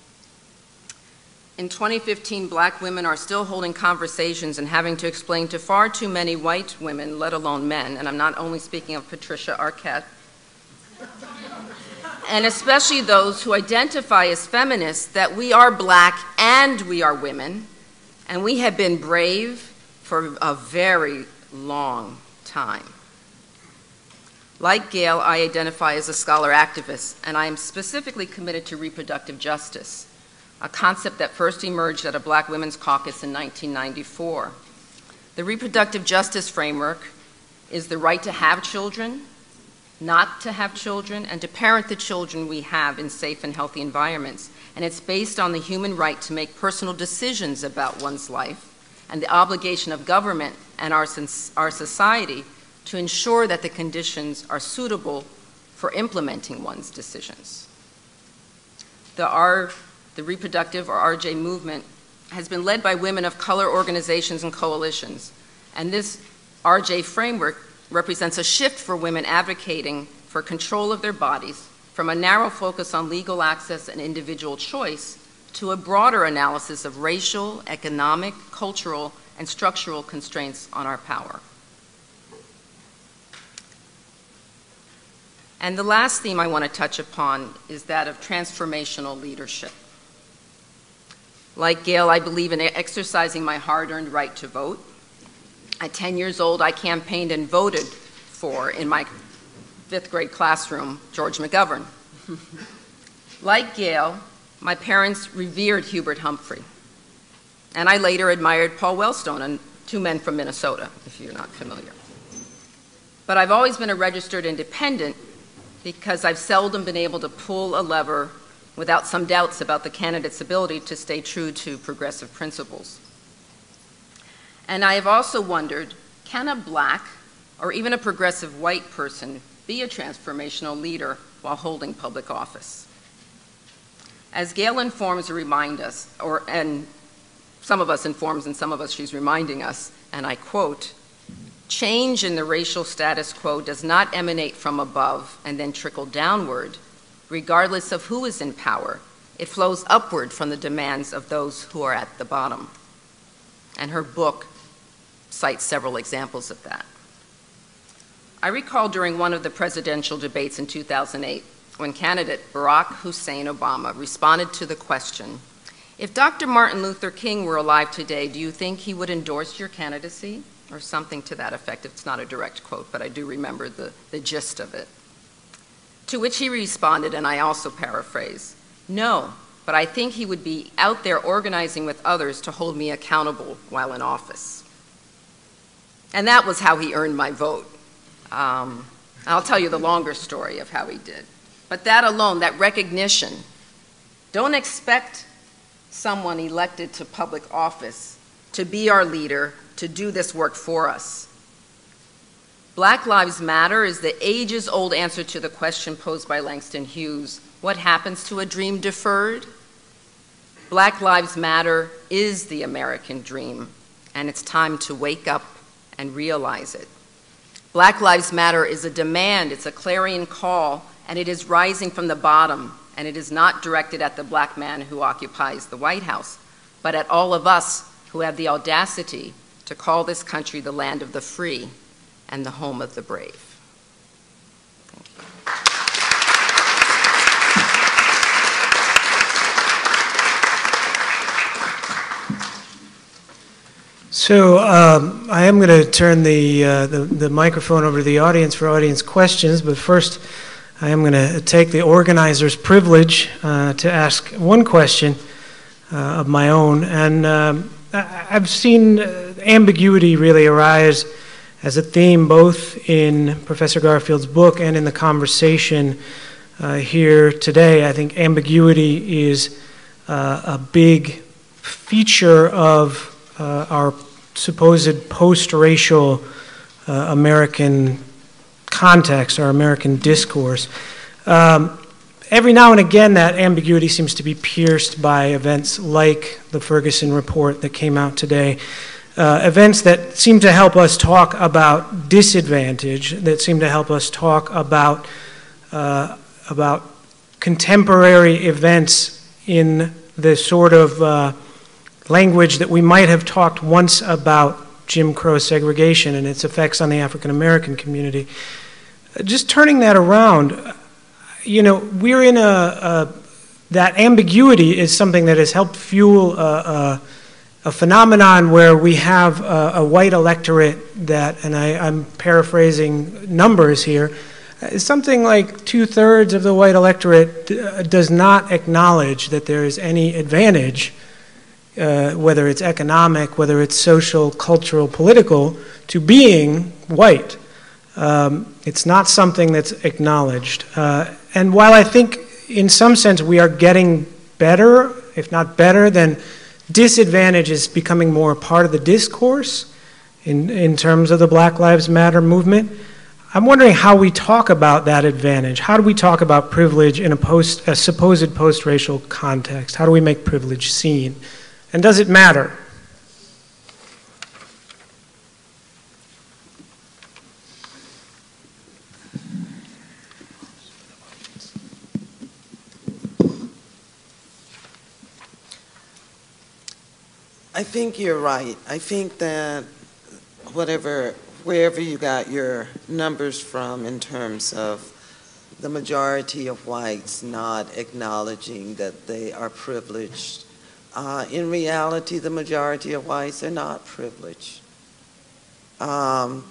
In twenty fifteen, black women are still holding conversations and having to explain to far too many white women, let alone men, and I'm not only speaking of Patricia Arquette, and especially those who identify as feminists, that we are black and we are women, and we have been brave for a very long time. Like Gail, I identify as a scholar activist, and I am specifically committed to reproductive justice, a concept that first emerged at a Black Women's Caucus in nineteen ninety-four. The reproductive justice framework is the right to have children, not to have children, and to parent the children we have in safe and healthy environments. And it's based on the human right to make personal decisions about one's life and the obligation of government and our, our society to ensure that the conditions are suitable for implementing one's decisions. The R The reproductive, or R J, movement has been led by women of color organizations and coalitions, and this R J framework represents a shift for women advocating for control of their bodies from a narrow focus on legal access and individual choice to a broader analysis of racial, economic, cultural, and structural constraints on our power. And the last theme I want to touch upon is that of transformational leadership. Like Gail, I believe in exercising my hard-earned right to vote. At ten years old, I campaigned and voted for, in my fifth grade classroom, George McGovern. Like Gail, my parents revered Hubert Humphrey, and I later admired Paul Wellstone, and two men from Minnesota, if you're not familiar. But I've always been a registered independent because I've seldom been able to pull a lever without some doubts about the candidate's ability to stay true to progressive principles. And I have also wondered, can a black or even a progressive white person be a transformational leader while holding public office? As Gail informs or remind us, or, and some of us informs and some of us she's reminding us, and I quote, "Change in the racial status quo does not emanate from above and then trickle downward, regardless of who is in power. It flows upward from the demands of those who are at the bottom." And her book cites several examples of that. I recall during one of the presidential debates in two thousand eight, when candidate Barack Hussein Obama responded to the question, "If Doctor Martin Luther King were alive today, do you think he would endorse your candidacy?" Or something to that effect. It's not a direct quote, but I do remember the, the gist of it. To which he responded, and I also paraphrase, "No, but I think he would be out there organizing with others to hold me accountable while in office." And that was how he earned my vote. Um, I'll tell you the longer story of how he did. But that alone, that recognition, don't expect someone elected to public office to be our leader, to do this work for us. Black Lives Matter is the ages-old answer to the question posed by Langston Hughes, what happens to a dream deferred? Black Lives Matter is the American dream, and it's time to wake up and realize it. Black Lives Matter is a demand, it's a clarion call, and it is rising from the bottom, and it is not directed at the black man who occupies the White House, but at all of us who have the audacity to call this country the land of the free and the home of the brave. Thank you. So um, I am going to turn the, uh, the, the microphone over to the audience for audience questions, but first I am going to take the organizer's privilege uh, to ask one question uh, of my own. And um, I've seen ambiguity really arise as a theme both in Professor Garfield's book and in the conversation uh, here today. I think ambiguity is uh, a big feature of uh, our supposed post-racial uh, American context, our American discourse. Um, every now and again, that ambiguity seems to be pierced by events like the Ferguson report that came out today, uh, events that seem to help us talk about disadvantage, that seem to help us talk about, uh, about contemporary events in the sort of uh, language that we might have talked once about Jim Crow segregation and its effects on the African American community. Just turning that around, you know, we're in a, a that ambiguity is something that has helped fuel a, a, a phenomenon where we have a, a white electorate that, and I, I'm paraphrasing numbers here, something like two-thirds of the white electorate does not acknowledge that there is any advantage, uh, whether it's economic, whether it's social, cultural, political, to being white. Um, it's not something that's acknowledged. Uh, and while I think in some sense we are getting better, if not better, then disadvantage is becoming more a part of the discourse in, in terms of the Black Lives Matter movement. I'm wondering how we talk about that advantage. How do we talk about privilege in a, post, a supposed post-racial context? How do we make privilege seen? And does it matter? I think you're right. I think that whatever, wherever you got your numbers from in terms of the majority of whites not acknowledging that they are privileged, uh, in reality, the majority of whites are not privileged. Um,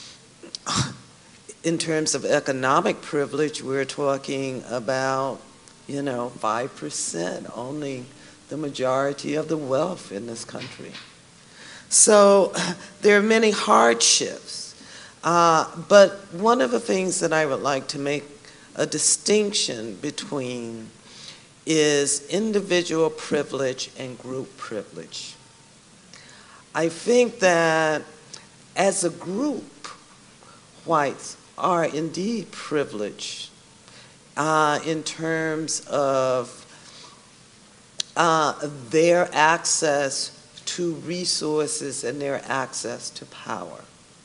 in terms of economic privilege, we're talking about, you know, five percent only. The majority of the wealth in this country. So there are many hardships, uh, but one of the things that I would like to make a distinction between is individual privilege and group privilege. I think that as a group, whites are indeed privileged uh, in terms of Uh, their access to resources and their access to power.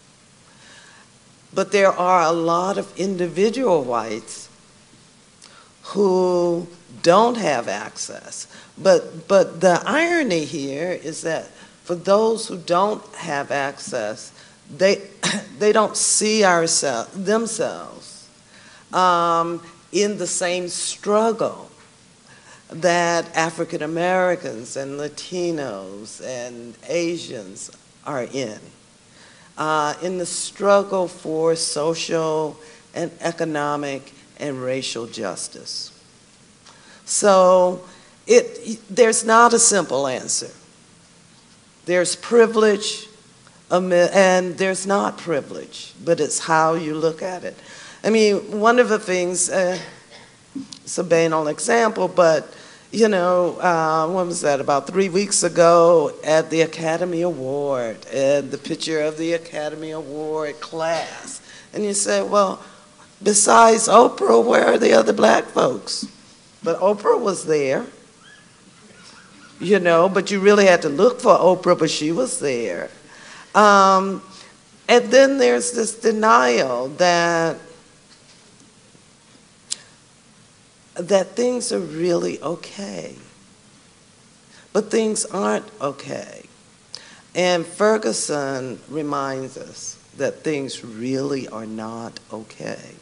But there are a lot of individual whites who don't have access. But, but the irony here is that for those who don't have access, they, they don't see ourselves, themselves um, in the same struggle that African Americans and Latinos and Asians are in, uh, in the struggle for social and economic and racial justice. So it, there's not a simple answer. There's privilege and there's not privilege, but it's how you look at it. I mean, one of the things, uh, it's a banal example, but you know, uh, when was that? About three weeks ago at the Academy Award, and the picture of the Academy Award class. And you say, well, besides Oprah, where are the other black folks? But Oprah was there, you know, but you really had to look for Oprah, but she was there. Um, and then there's this denial that that things are really okay, but things aren't okay. And Ferguson reminds us that things really are not okay.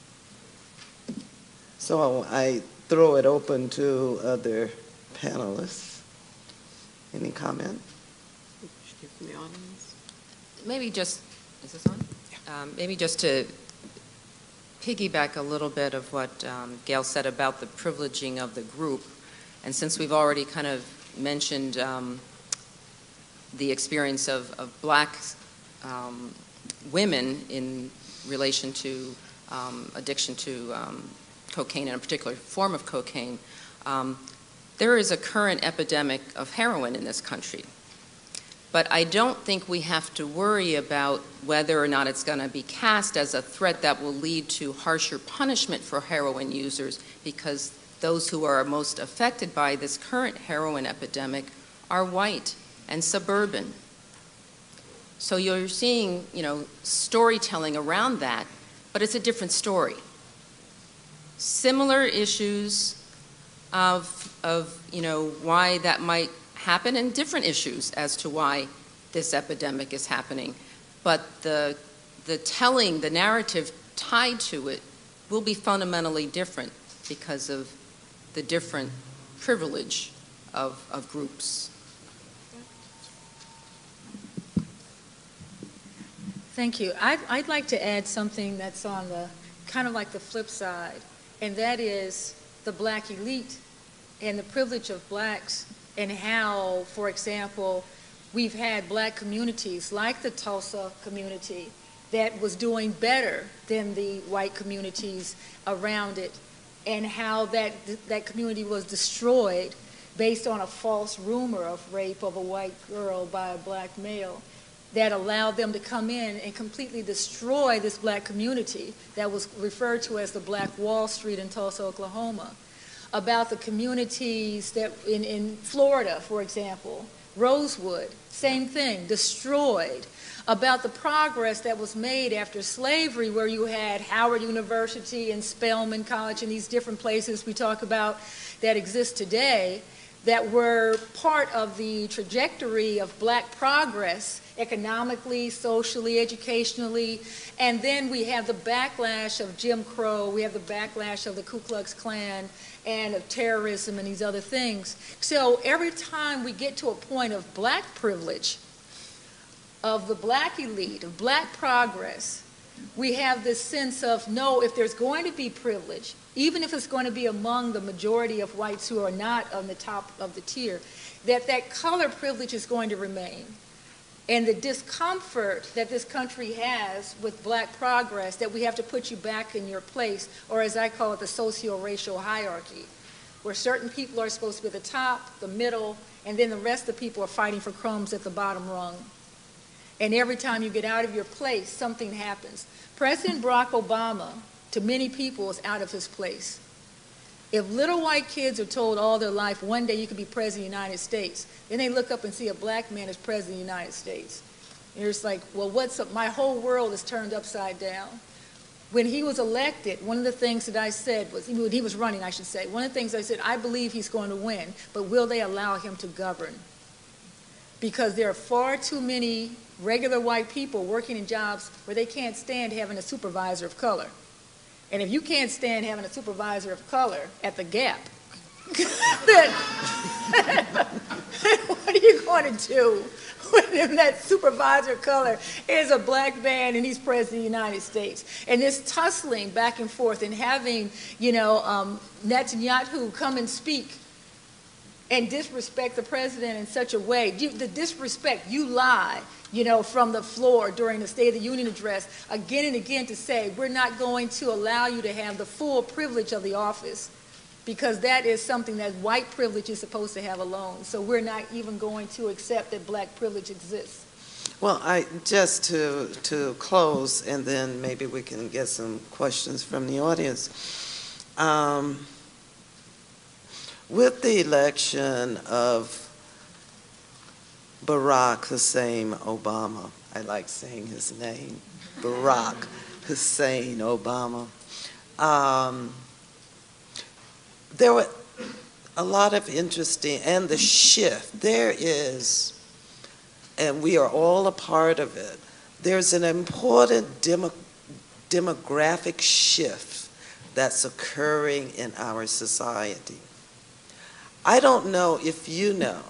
So I throw it open to other panelists. Any comment? From the audience? Maybe just, is this on? Yeah. Um, maybe just to piggyback a little bit of what um, Gail said about the privileging of the group. And since we've already kind of mentioned um, the experience of, of black um, women in relation to um, addiction to um, cocaine, and a particular form of cocaine. Um, there is a current epidemic of heroin in this country. But I don't think we have to worry about whether or not it's going to be cast as a threat that will lead to harsher punishment for heroin users, because those who are most affected by this current heroin epidemic are white and suburban. So you're seeing, you know, storytelling around that, but it's a different story. Similar issues of, of you know, why that might happen, and different issues as to why this epidemic is happening. But the, the telling, the narrative tied to it will be fundamentally different because of the different privilege of, of groups. Thank you. I'd, I'd like to add something that's on the kind of like the flip side, and that is the black elite and the privilege of blacks, and how, for example, we've had black communities like the Tulsa community that was doing better than the white communities around it, and how that, that community was destroyed based on a false rumor of rape of a white girl by a black male that allowed them to come in and completely destroy this black community that was referred to as the Black Wall Street in Tulsa, Oklahoma. About the communities that in, in Florida, for example, Rosewood, same thing, destroyed. About the progress that was made after slavery, where you had Howard University and Spelman College and these different places we talk about that exist today, that were part of the trajectory of black progress economically, socially, educationally. And then we have the backlash of Jim Crow, we have the backlash of the Ku Klux Klan, and of terrorism and these other things. So every time we get to a point of black privilege, of the black elite, of black progress, we have this sense of, no, if there's going to be privilege, even if it's going to be among the majority of whites who are not on the top of the tier, that that color privilege is going to remain. And the discomfort that this country has with black progress, that we have to put you back in your place, or as I call it, the socio-racial hierarchy, where certain people are supposed to be at the top, the middle, and then the rest of the people are fighting for crumbs at the bottom rung. And every time you get out of your place, something happens. President Barack Obama, to many people, is out of his place. If little white kids are told all their life, one day you could be president of the United States, then they look up and see a black man as president of the United States. And you're just like, well, what's up? My whole world is turned upside down. When he was elected, one of the things that I said was, when he was running, I should say, one of the things I said, I believe he's going to win, but will they allow him to govern? Because there are far too many regular white people working in jobs where they can't stand having a supervisor of color. And if you can't stand having a supervisor of color at the Gap, then what are you going to do when that supervisor of color is a black man and he's president of the United States? And this tussling back and forth and having, you know, um, Netanyahu come and speak and disrespect the president in such a way, you, the disrespect, you lie, you know, from the floor during the State of the Union address, again and again to say, we're not going to allow you to have the full privilege of the office, because that is something that white privilege is supposed to have alone. So we're not even going to accept that black privilege exists. Well, I just to to close, and then maybe we can get some questions from the audience. Um, with the election of Barack Hussein Obama, I like saying his name, Barack Hussein Obama, um, there were a lot of interesting, and the shift, there is, and we are all a part of it, there's an important demo, demographic shift that's occurring in our society. I don't know if you know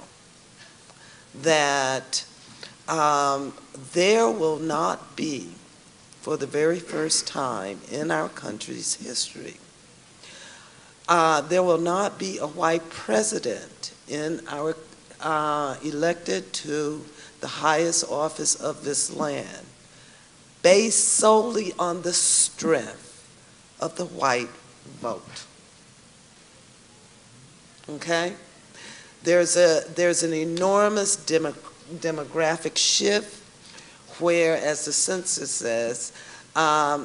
that um, there will not be, for the very first time in our country's history, uh, there will not be a white president in our uh, elected to the highest office of this land based solely on the strength of the white vote. Okay? There's, a, there's an enormous demo, demographic shift where, as the census says, um,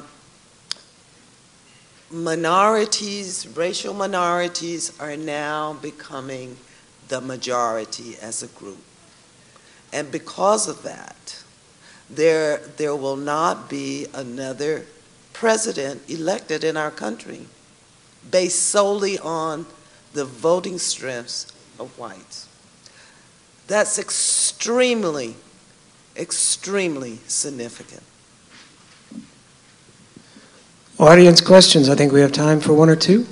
minorities, racial minorities are now becoming the majority as a group. And because of that, there, there will not be another president elected in our country based solely on the voting strengths of whites. That's extremely, extremely significant. Audience questions. I think we have time for one or two.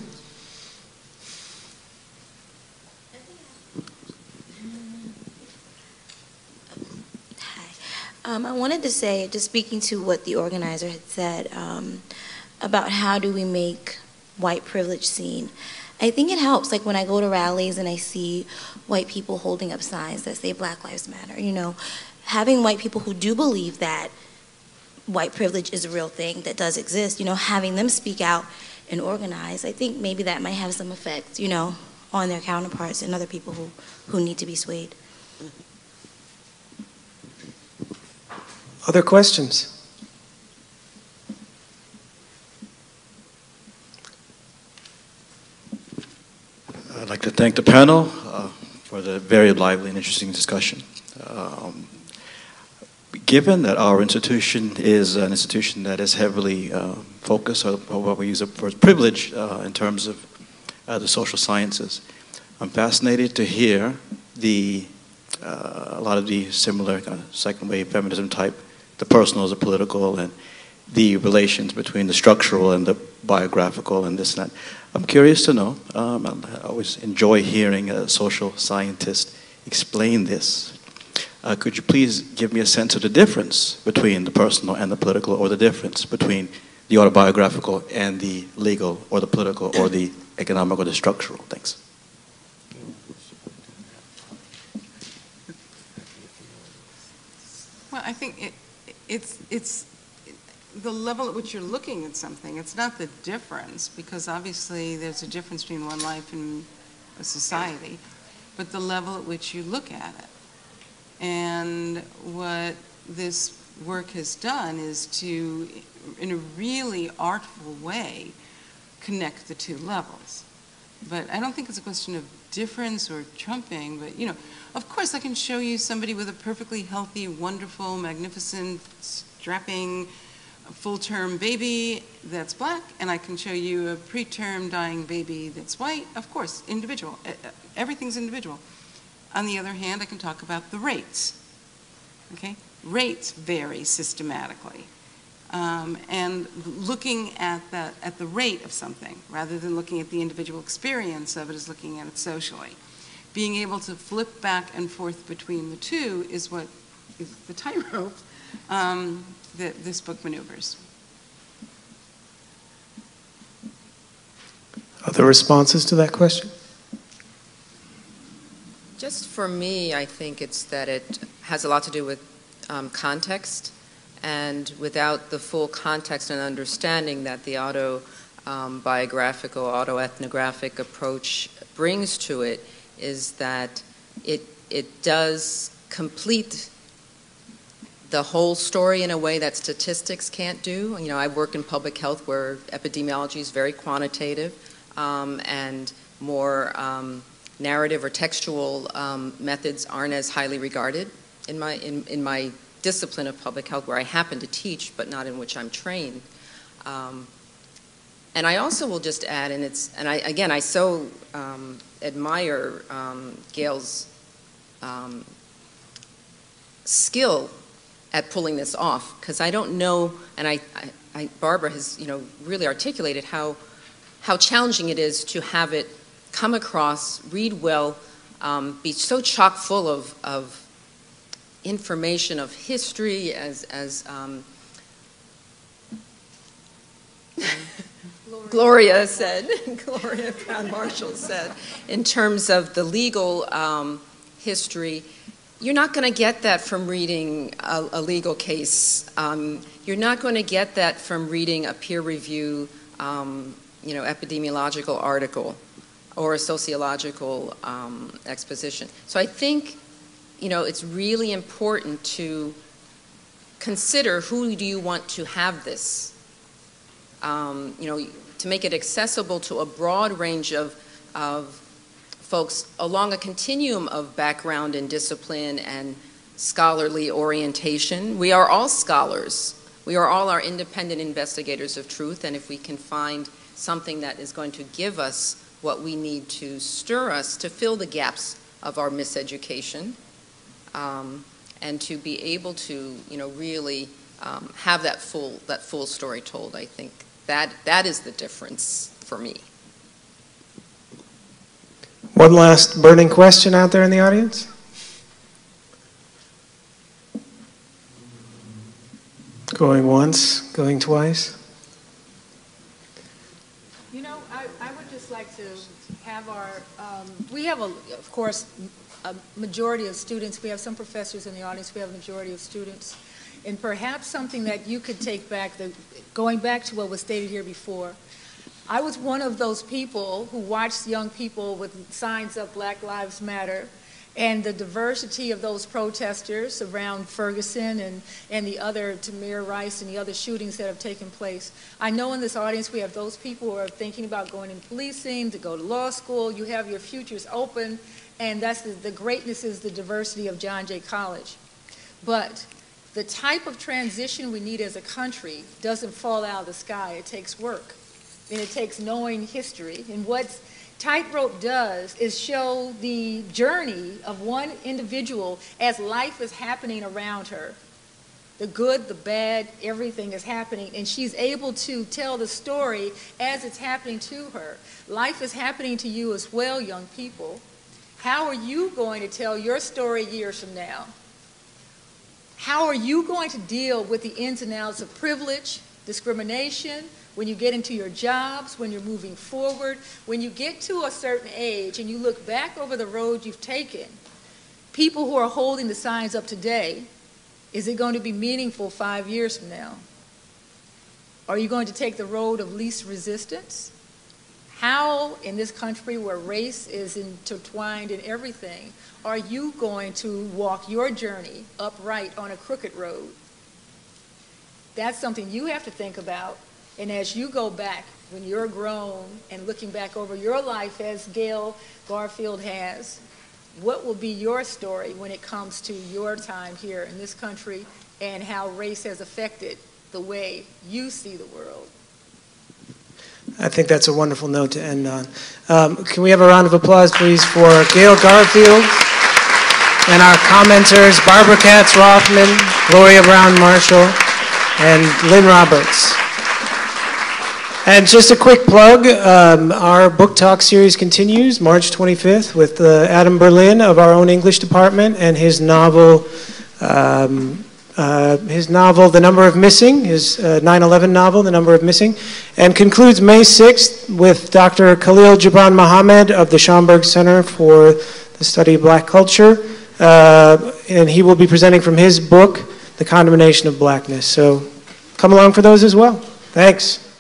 Um, I wanted to say, just speaking to what the organizer had said um, about how do we make white privilege seen. I think it helps, like when I go to rallies and I see white people holding up signs that say Black Lives Matter, you know, having white people who do believe that white privilege is a real thing that does exist, you know, having them speak out and organize, I think maybe that might have some effect, you know, on their counterparts and other people who, who need to be swayed. Other questions? I'd like to thank the panel uh, for the very lively and interesting discussion. Um, given that our institution is an institution that is heavily uh, focused, or what we use for privilege uh, in terms of uh, the social sciences, I'm fascinated to hear the uh, a lot of the similar kind of second wave feminism type, the personal as the political, and the relations between the structural and the biographical and this and that. I'm curious to know, um, I always enjoy hearing a social scientist explain this. Uh, could you please give me a sense of the difference between the personal and the political, or the difference between the autobiographical and the legal, or the political, or the economic, or the structural? Thanks. Well, I think it, it's, it's the level at which you're looking at something. It's not the difference, because obviously there's a difference between one life and a society, but the level at which you look at it. And what this work has done is to, in a really artful way, connect the two levels. But I don't think it's a question of difference or trumping, but, you know, of course I can show you somebody with a perfectly healthy, wonderful, magnificent, strapping, full-term baby that's black, and I can show you a preterm dying baby that's white. Of course, individual. Everything's individual. On the other hand, I can talk about the rates. Okay? Rates vary systematically. Um, and looking at the, at the rate of something, rather than looking at the individual experience of it, is looking at it socially. Being able to flip back and forth between the two is what is the tightrope um, that this book maneuvers. Other responses to that question? Just for me, I think it's that it has a lot to do with um, context, and without the full context and understanding that the autobiographical, um, autoethnographic approach brings to it, is that it, it does complete the whole story in a way that statistics can't do. You know, I work in public health where epidemiology is very quantitative, um, and more um, narrative or textual um, methods aren't as highly regarded in my, in, in my discipline of public health, where I happen to teach, but not in which I'm trained. Um, and I also will just add, and it's, and I, again, I so um, admire um, Gail's um, skill at pulling this off, because I don't know, and I, I, I, Barbara has, you know, really articulated how, how challenging it is to have it come across, read well, um, be so chock full of, of information of history, as, as um, Gloria said, Gloria Brown Marshall said, in terms of the legal um, history, you're not going to get that from reading a, a legal case. Um, you're not going to get that from reading a peer review, um, you know, epidemiological article or a sociological um, exposition. So I think, you know, it's really important to consider who do you want to have this, um, you know, to make it accessible to a broad range of, of folks along a continuum of background and discipline and scholarly orientation. We are all scholars. We are all our independent investigators of truth, and if we can find something that is going to give us what we need to stir us to fill the gaps of our miseducation, um, and to be able to, you know, really um, have that full that full story told, I think that that is the difference for me. One last burning question out there in the audience. Going once, going twice. You know, I, I would just like to have our, um, we have, a, of course, a majority of students. We have some professors in the audience. We have a majority of students. And perhaps something that you could take back, the, going back to what was stated here before, I was one of those people who watched young people with signs up Black Lives Matter, and the diversity of those protesters around Ferguson and, and the other Tamir Rice and the other shootings that have taken place. I know in this audience we have those people who are thinking about going in policing, to go to law school. You have your futures open, and that's the, the greatness is the diversity of John Jay College. But the type of transition we need as a country doesn't fall out of the sky. It takes work, and it takes knowing history. And what Tightrope does is show the journey of one individual as life is happening around her. The good, the bad, everything is happening, and she's able to tell the story as it's happening to her. Life is happening to you as well, young people. How are you going to tell your story years from now? How are you going to deal with the ins and outs of privilege, discrimination, when you get into your jobs, when you're moving forward, when you get to a certain age and you look back over the road you've taken, people who are holding the signs up today, is it going to be meaningful five years from now? Are you going to take the road of least resistance? How, in this country where race is intertwined in everything, are you going to walk your journey upright on a crooked road? That's something you have to think about. And as you go back, when you're grown and looking back over your life as Gail Garfield has, what will be your story when it comes to your time here in this country and how race has affected the way you see the world? I think that's a wonderful note to end on. Um, can we have a round of applause, please, for Gail Garfield and our commenters, Barbara Katz-Rothman, Gloria Brown-Marshall, and Lynn Roberts. And just a quick plug, um, our book talk series continues March twenty-fifth with uh, Adam Berlin of our own English department and his novel, um, uh, his novel, The Number of Missing, his uh, nine eleven novel, The Number of Missing, and concludes May sixth with Doctor Khalil Gibran Mohammed of the Schomburg Center for the Study of Black Culture, uh, and he will be presenting from his book, The Condemnation of Blackness. So come along for those as well. Thanks.